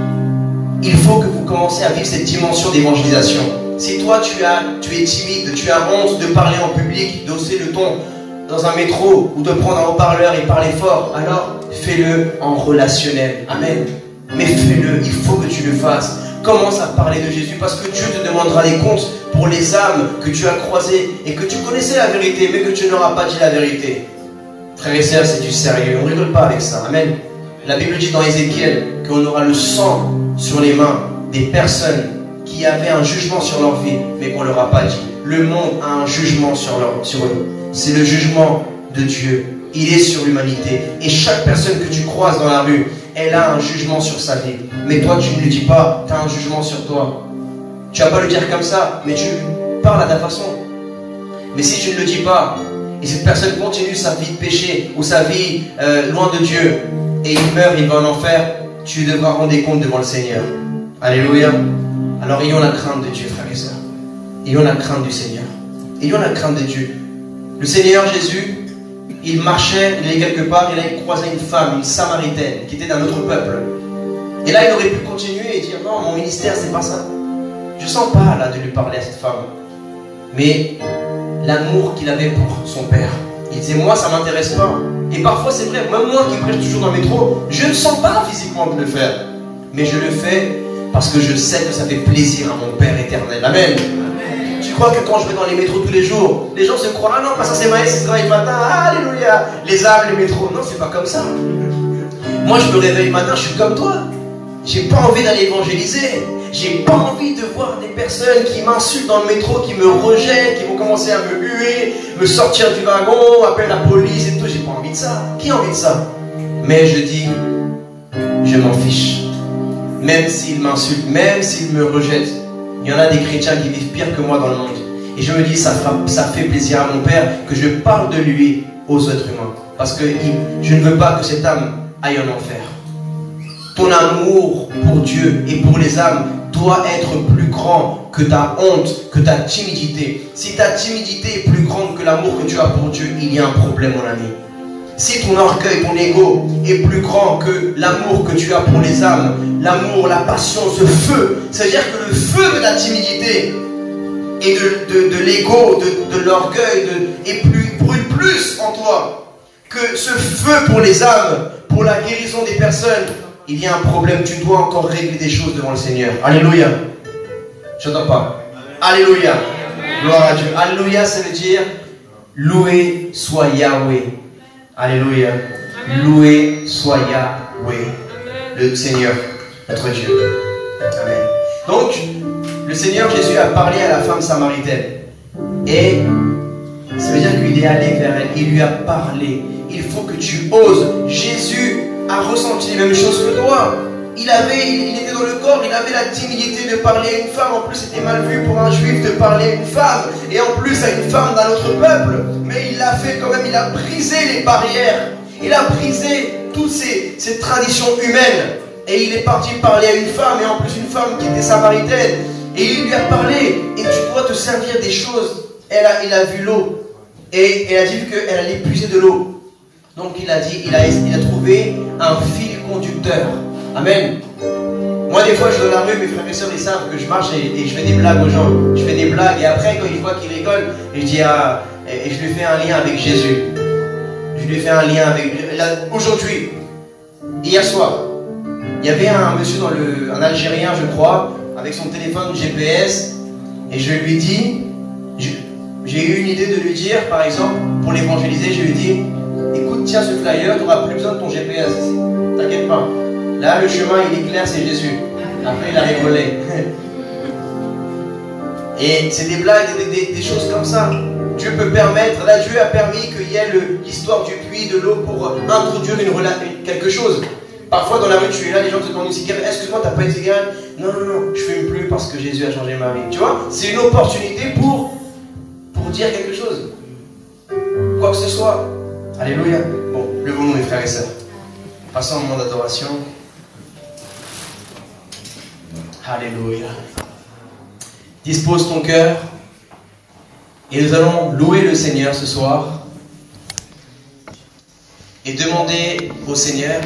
Il faut que vous commenciez à vivre cette dimension d'évangélisation. Si toi, tu, as, tu es timide, tu as honte de parler en public, d'hausser le ton dans un métro, ou de prendre un haut-parleur et parler fort, alors fais-le en relationnel. Amen. Mais fais-le, il faut que tu le fasses. Commence à parler de Jésus parce que Dieu te demandera des comptes pour les âmes que tu as croisées et que tu connaissais la vérité mais que tu n'auras pas dit la vérité. Frères et sœurs, c'est du sérieux, on ne rigole pas avec ça. Amen. La Bible dit dans Ézéchiel qu'on aura le sang sur les mains des personnes qui avaient un jugement sur leur vie mais qu'on ne leur a pas dit. Le monde a un jugement sur, leur, sur eux. C'est le jugement de Dieu. Il est sur l'humanité. Et chaque personne que tu croises dans la rue, elle a un jugement sur sa vie. Mais toi, tu ne lui dis pas, tu as un jugement sur toi. Tu vas pas le dire comme ça, mais tu parles à ta façon. Mais si tu ne le dis pas, et cette personne continue sa vie de péché, ou sa vie euh, loin de Dieu, et il meurt, il va en enfer, tu devras rendre des comptes devant le Seigneur. Alléluia. Alors ayons la crainte de Dieu, frères et sœurs. Ayons la crainte du Seigneur. Ayons la crainte de Dieu. Le Seigneur Jésus, il marchait, il allait quelque part, et là il croisait une femme, une Samaritaine, qui était d'un autre peuple. Et là il aurait pu continuer et dire, non, mon ministère c'est pas ça. Je sens pas là de lui parler à cette femme. Mais l'amour qu'il avait pour son père. Il disait, moi ça m'intéresse pas. Et parfois c'est vrai, même moi qui prêche toujours dans le métro, je ne sens pas physiquement de le faire. Mais je le fais parce que je sais que ça fait plaisir à mon Père éternel. Amen. Amen. Tu crois que quand je vais dans les métros tous les jours, les gens se croient, ah non, pas ça c'est Maël, c'est travail le matin, ah, alléluia, les âmes, les métros. Non, c'est pas comme ça. Moi, je me réveille le matin, je suis comme toi. J'ai pas envie d'aller évangéliser. J'ai pas envie de voir des personnes qui m'insultent dans le métro, qui me rejettent, qui vont commencer à me huer, me sortir du wagon, appeler la police et tout. J'ai pas envie de ça. Qui a envie de ça? Mais je dis, je m'en fiche. Même s'ils m'insultent, même s'ils me rejettent. Il y en a des chrétiens qui vivent pire que moi dans le monde. Et je me dis, ça, fera, ça fait plaisir à mon Père que je parle de lui aux êtres humains. Parce que je ne veux pas que cette âme aille en enfer. Ton amour pour Dieu et pour les âmes doit être plus grand que ta honte, que ta timidité. Si ta timidité est plus grande que l'amour que tu as pour Dieu, il y a un problème, mon ami. Si ton orgueil, ton ego est plus grand que l'amour que tu as pour les âmes, l'amour, la passion, ce feu, c'est-à-dire que le feu de la timidité et de, de, de l'ego, de, de l'orgueil, est plus, brûle plus en toi que ce feu pour les âmes, pour la guérison des personnes, il y a un problème. Tu dois encore régler des choses devant le Seigneur. Alléluia. Je n'entends pas. Alléluia. Gloire à Dieu. Alléluia, ça veut dire loué soit Yahweh. Alléluia. Amen. Loué soit Yahweh, le Seigneur, notre Dieu. Amen. Donc, le Seigneur Jésus a parlé à la femme samaritaine. Et ça veut dire qu'il est allé vers elle. Il lui a parlé. Il faut que tu oses. Jésus a ressenti les mêmes choses que toi. Il avait, il, il était dans le corps, il avait la timidité de parler à une femme. En plus, c'était mal vu pour un juif de parler à une femme. Et en plus, à une femme d'un autre peuple. Mais il l'a fait quand même, il a brisé les barrières. Il a brisé toutes ces, ces traditions humaines. Et il est parti parler à une femme, et en plus une femme qui était samaritaine. Et il lui a parlé, et tu dois te servir des choses. Elle a, il a vu l'eau. Et elle a dit qu'elle allait puiser de l'eau. Donc il a dit, il a, il a trouvé un fil conducteur. Amen. Moi des fois je suis dans la rue, mes frères et sœurs ils savent que je marche et, et je fais des blagues aux gens. Je fais des blagues et après quand ils voient qu'ils rigolent, je dis ah, et, et je lui fais un lien avec Jésus. Je lui fais un lien avec... Aujourd'hui, hier soir, il y avait un monsieur, dans le, un Algérien je crois, avec son téléphone G P S, et je lui dis, j'ai eu une idée de lui dire, par exemple, pour l'évangéliser, je lui dis, écoute, tiens ce flyer, tu n'auras plus besoin de ton G P S ici, t'inquiète pas. Là, le chemin, il est clair, c'est Jésus. Après, il a rigolé. Et c'est des blagues, des, des, des choses comme ça. Dieu peut permettre, là, Dieu a permis qu'il y ait l'histoire du puits, de l'eau pour introduire une relation, quelque chose. Parfois, dans la rue, tu es là, les gens te demandent une cigarette. Excuse-moi, t'as pas une cigarette? Non, non, non, je fume plus parce que Jésus a changé ma vie. Tu vois, c'est une opportunité pour, pour dire quelque chose. Quoi que ce soit. Alléluia. Bon, levons-nous, mes frères et sœurs. Passons au moment d'adoration. Alléluia. Dispose ton cœur. Et nous allons louer le Seigneur ce soir. Et demander au Seigneur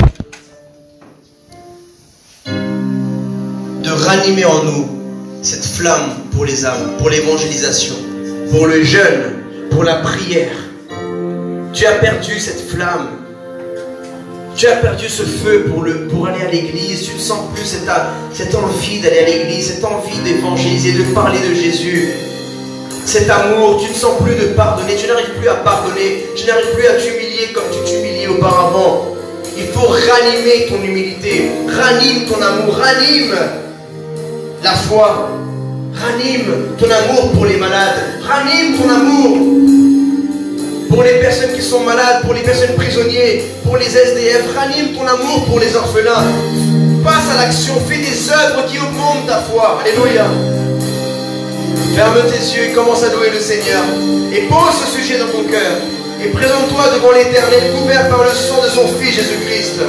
de ranimer en nous cette flamme pour les âmes, pour l'évangélisation, pour le jeûne, pour la prière. Tu as perdu cette flamme. Tu as perdu ce feu pour, le, pour aller à l'église. Tu ne sens plus cette, cette envie d'aller à l'église, cette envie d'évangéliser, de parler de Jésus. Cet amour, tu ne sens plus de pardonner. Tu n'arrives plus à pardonner. Tu n'arrives plus à t'humilier comme tu t'humiliais auparavant. Il faut ranimer ton humilité. Ranime ton amour. Ranime la foi. Ranime ton amour pour les malades. Ranime ton amour pour les personnes qui sont malades, pour les personnes prisonnières, pour les S D F. Ranime ton amour pour les orphelins. Passe à l'action, fais des œuvres qui augmentent ta foi. Alléluia. Ferme tes yeux et commence à louer le Seigneur. Et pose ce sujet dans ton cœur. Et présente-toi devant l'Éternel, couvert par le sang de son Fils Jésus-Christ.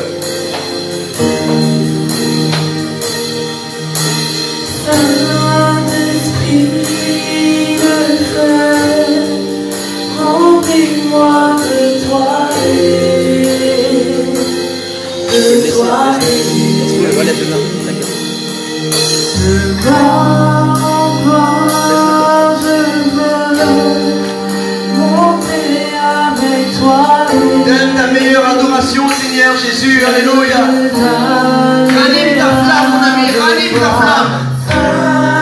Saint-Esprit de feu, remplis-moi de toi et de toi et de gloire, je veux monter avec toi. Donne ta meilleure adoration au Seigneur Jésus. Alléluia. Ranime ta flamme, mon ami, ranime ta flamme.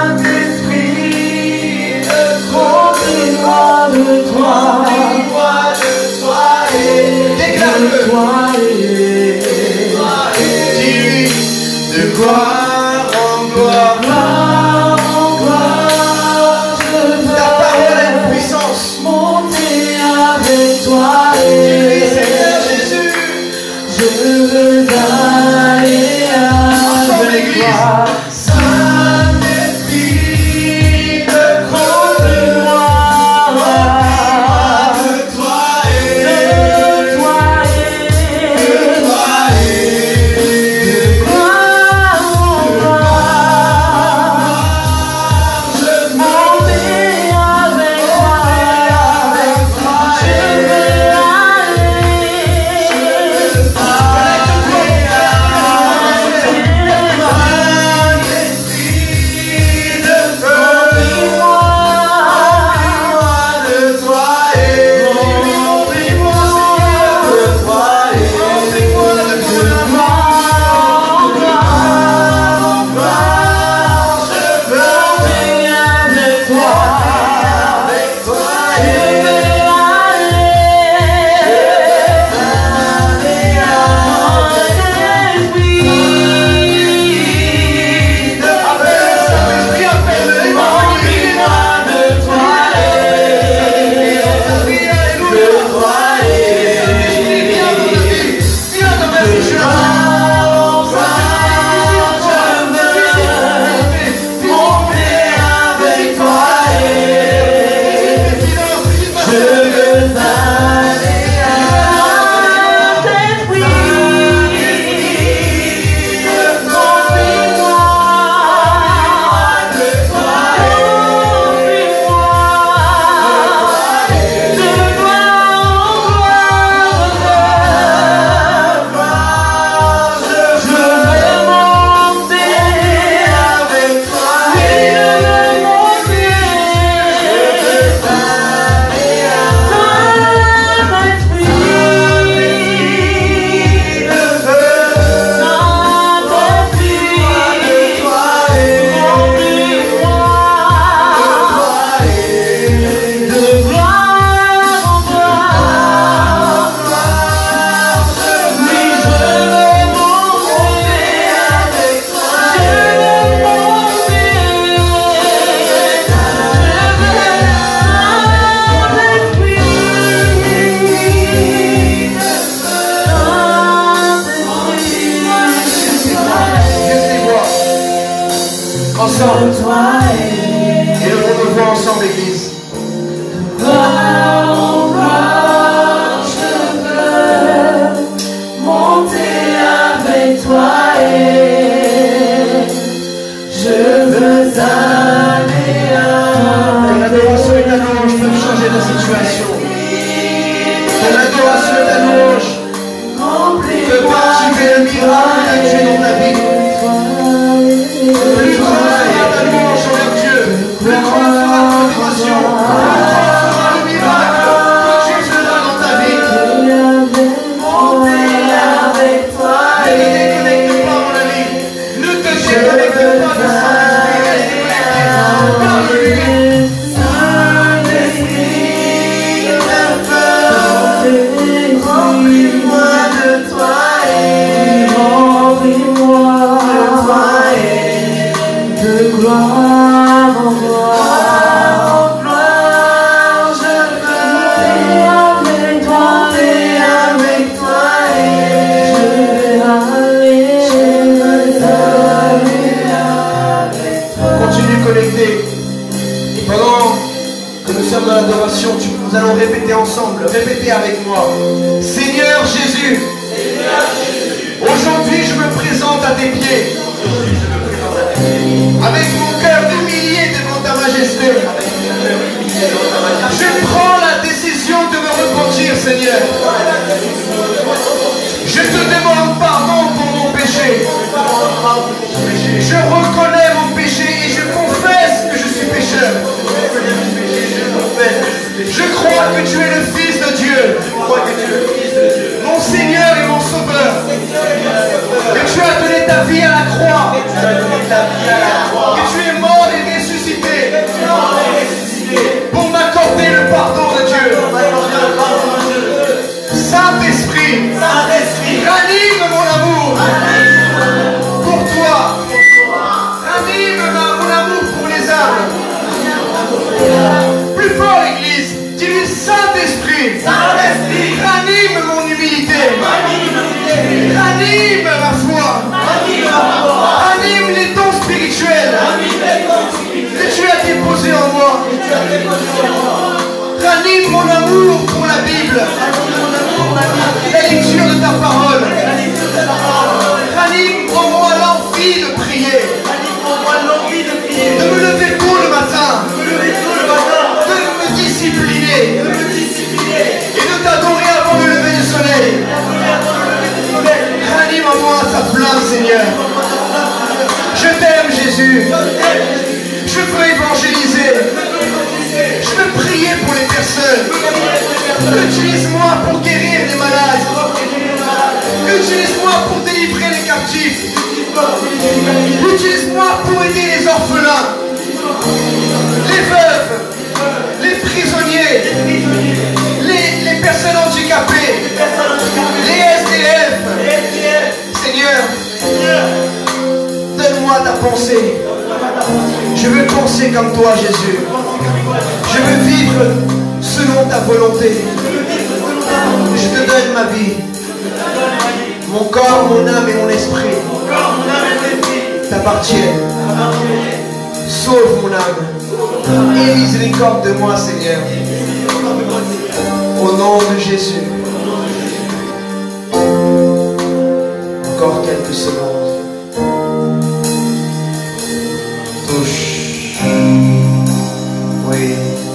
ensemble, Église. Gloire en gloire, je veux monter avec toi et je veux aller Ton adoration et ta louange peuvent changer ta situation. Ton adoration et ta louange peuvent activer le miracle de Dieu dans ta vie. Plus grande sera ta louange envers Dieu, plus grande sera ton adoration, plus grand sera le miracle que Dieu fera dans ta vie. Ne te déconnecte pas, mon ami. Ne te déconnecte pas de Saint-Esprit. Reste connecté. Parle-lui. Remplis-moi de toi et remplis-moi de toi et de gloire en gloire en gloire je veux avec toi et avec toi et je veux aller je veux aller avec toi. Continue connecté. Et pendant que nous sommes dans l'adoration, tu- nous allons répéter ensemble. Répétez avec moi. Seigneur Jésus, aujourd'hui je me présente à tes pieds. Avec mon cœur humilié devant ta majesté. Je prends la décision de me repentir, Seigneur. Je te demande pardon pour mon péché. Je reconnais mon péché et je confesse que je suis pécheur. Je crois que tu es le Fils de Dieu, mon Seigneur et mon Sauveur. Que tu as donné ta vie à la croix. Que tu es mort et ressuscité pour m'accorder le pardon de Dieu. Saint-Esprit, ranime mon amour pour toi. Ranime ma- mon amour pour les âmes. Plus fort, Église. Dis-lui, Saint-Esprit, ranime mon humilité. Ranime ma foi. Ranime les dons spirituels que tu as déposés en moi. Ranime mon amour pour la Bible, la lecture de ta parole. Ranime en moi l'envie de prier, de me lever tôt le matin, de me discipliner et de t'adorer avant le lever du soleil. Ranime en moi ta flamme, Seigneur. Je t'aime, Jésus. Je veux évangéliser. Je veux prier pour les personnes. Utilise-moi pour guérir les malades. Utilise-moi pour délivrer les captifs. Utilise-moi pour aider les orphelins, les veuves, les prisonniers, les, les personnes handicapées, les S D F. Seigneur, donne-moi ta pensée. Je veux penser comme toi, Jésus. Je veux vivre selon ta volonté. Je te donne ma vie. Mon corps, mon âme et mon esprit t'appartiennent. Sauve mon âme. Aie miséricorde de moi, Seigneur. Au nom de Jésus. Encore quelques secondes. Touche. Oui.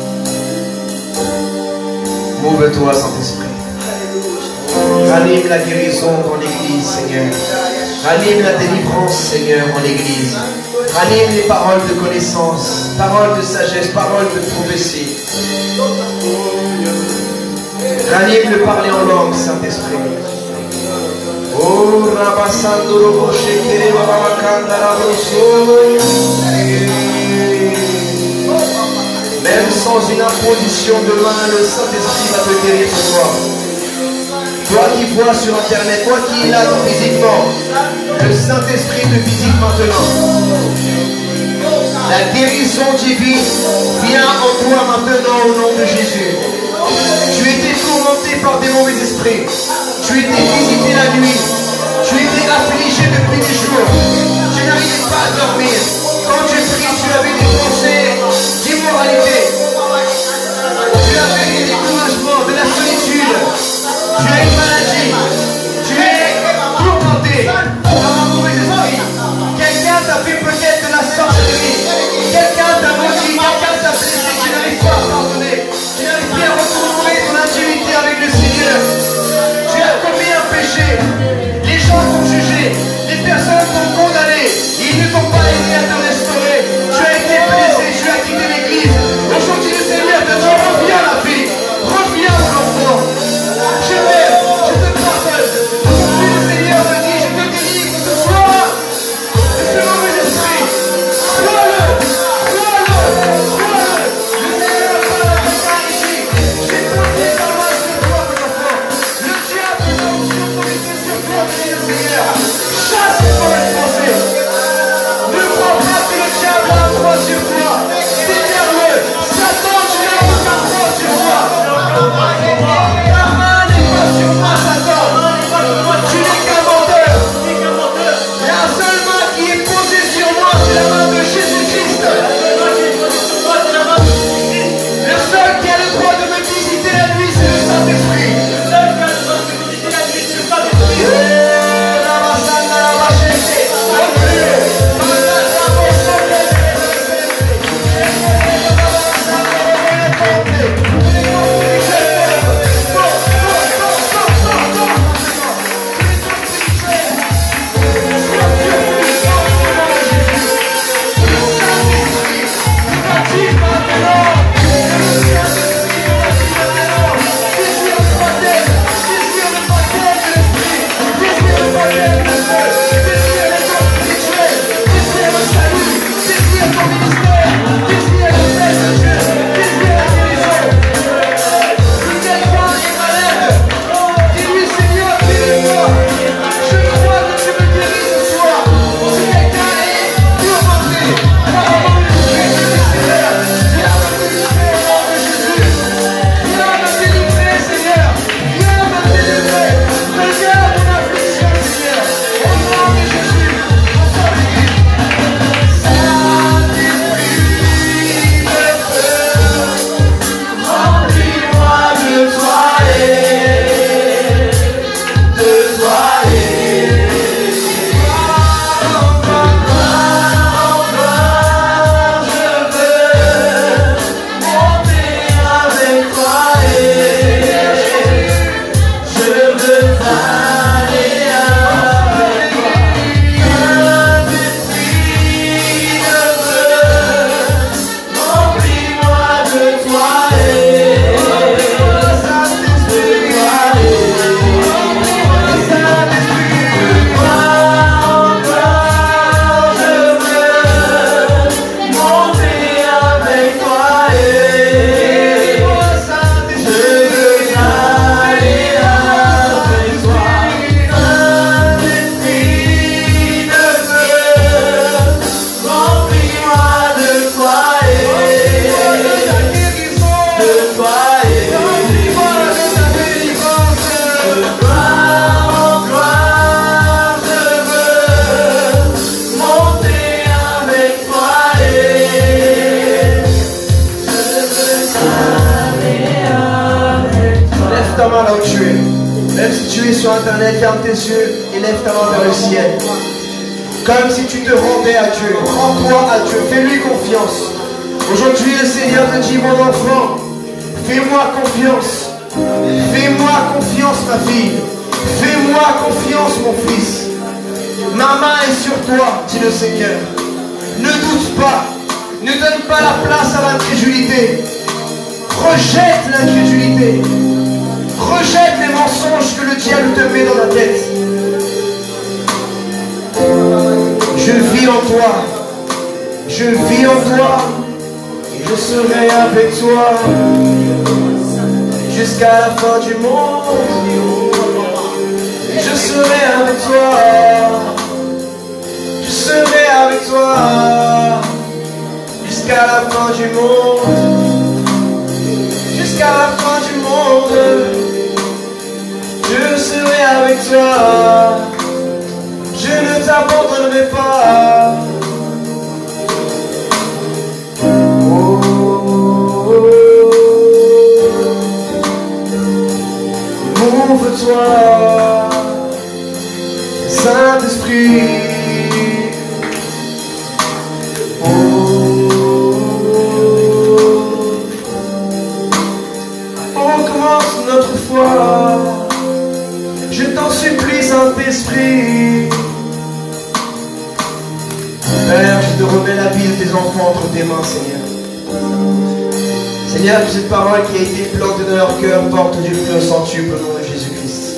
Mouve-toi, Saint-Esprit. Ranime la guérison dans l'église, Seigneur. Ranime la délivrance, Seigneur, en l'église. Ranime les paroles de connaissance, paroles de sagesse, paroles de prophétie. Ranime le parler en langue, Saint-Esprit. Oh, Rabasando Roboche, Kere Babakanda Raboso. Même sans une imposition de main, le Saint-Esprit va te guérir ce soir. Toi qui vois sur internet, toi qui es là physiquement, le Saint-Esprit te visite maintenant. La guérison divine vient en toi maintenant au nom de Jésus. Tu étais tourmenté par des mauvais esprits. Tu étais visité la nuit. Tu étais affligé depuis des jours. Tu n'arrivais pas à dormir. Quand tu pries, tu avais des pensées d'immoralité. es sur internet, ferme tes yeux et lève ta main vers le ciel. Comme si tu te rendais à Dieu. Rends-toi à Dieu, fais-lui confiance. Aujourd'hui le Seigneur te dit, mon enfant, fais-moi confiance. Fais-moi confiance, ma fille. Fais-moi confiance, mon fils. Ma main est sur toi, dit le Seigneur. Ne doute pas. Ne donne pas la place à l'incrédulité. Rejette l'incrédulité. Rejette les mensonges que le diable te met dans la tête. Je vis en toi. Je vis en toi. Et je serai avec toi jusqu'à la fin du monde. Et je serai avec toi. Je serai avec toi jusqu'à la fin du monde. Jusqu'à la fin du monde. Je serai avec toi. Je ne t'abandonnerai pas. Oh, oh, oh. Ouvre-toi, Saint-Esprit. Oh, on commence notre foi. Je t'en supplie, Saint-Esprit. Père, je te remets la vie de tes enfants entre tes mains, Seigneur. Seigneur, que cette parole qui a été plantée dans leur cœur porte du fruit au centuple au nom de Jésus-Christ.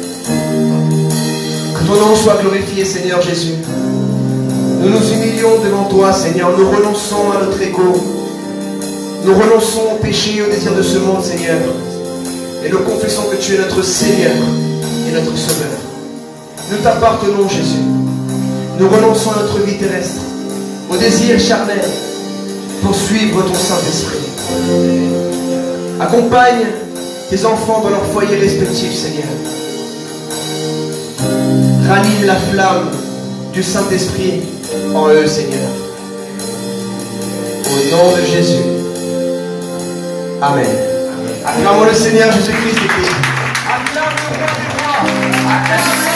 Que ton nom soit glorifié, Seigneur Jésus. Nous nous humilions devant toi, Seigneur. Nous renonçons à notre ego. Nous renonçons au péché et au désir de ce monde, Seigneur. Et nous confessons que tu es notre Seigneur et notre Sauveur. Nous t'appartenons, Jésus. Nous renonçons à notre vie terrestre, au désir charnel, pour suivre ton Saint-Esprit. Accompagne tes enfants dans leur foyer respectif, Seigneur. Ranime la flamme du Saint-Esprit en eux, Seigneur. Au nom de Jésus. Amen. Acclamons le Seigneur Jésus-Christ. Acclame le roi du roi. Acclame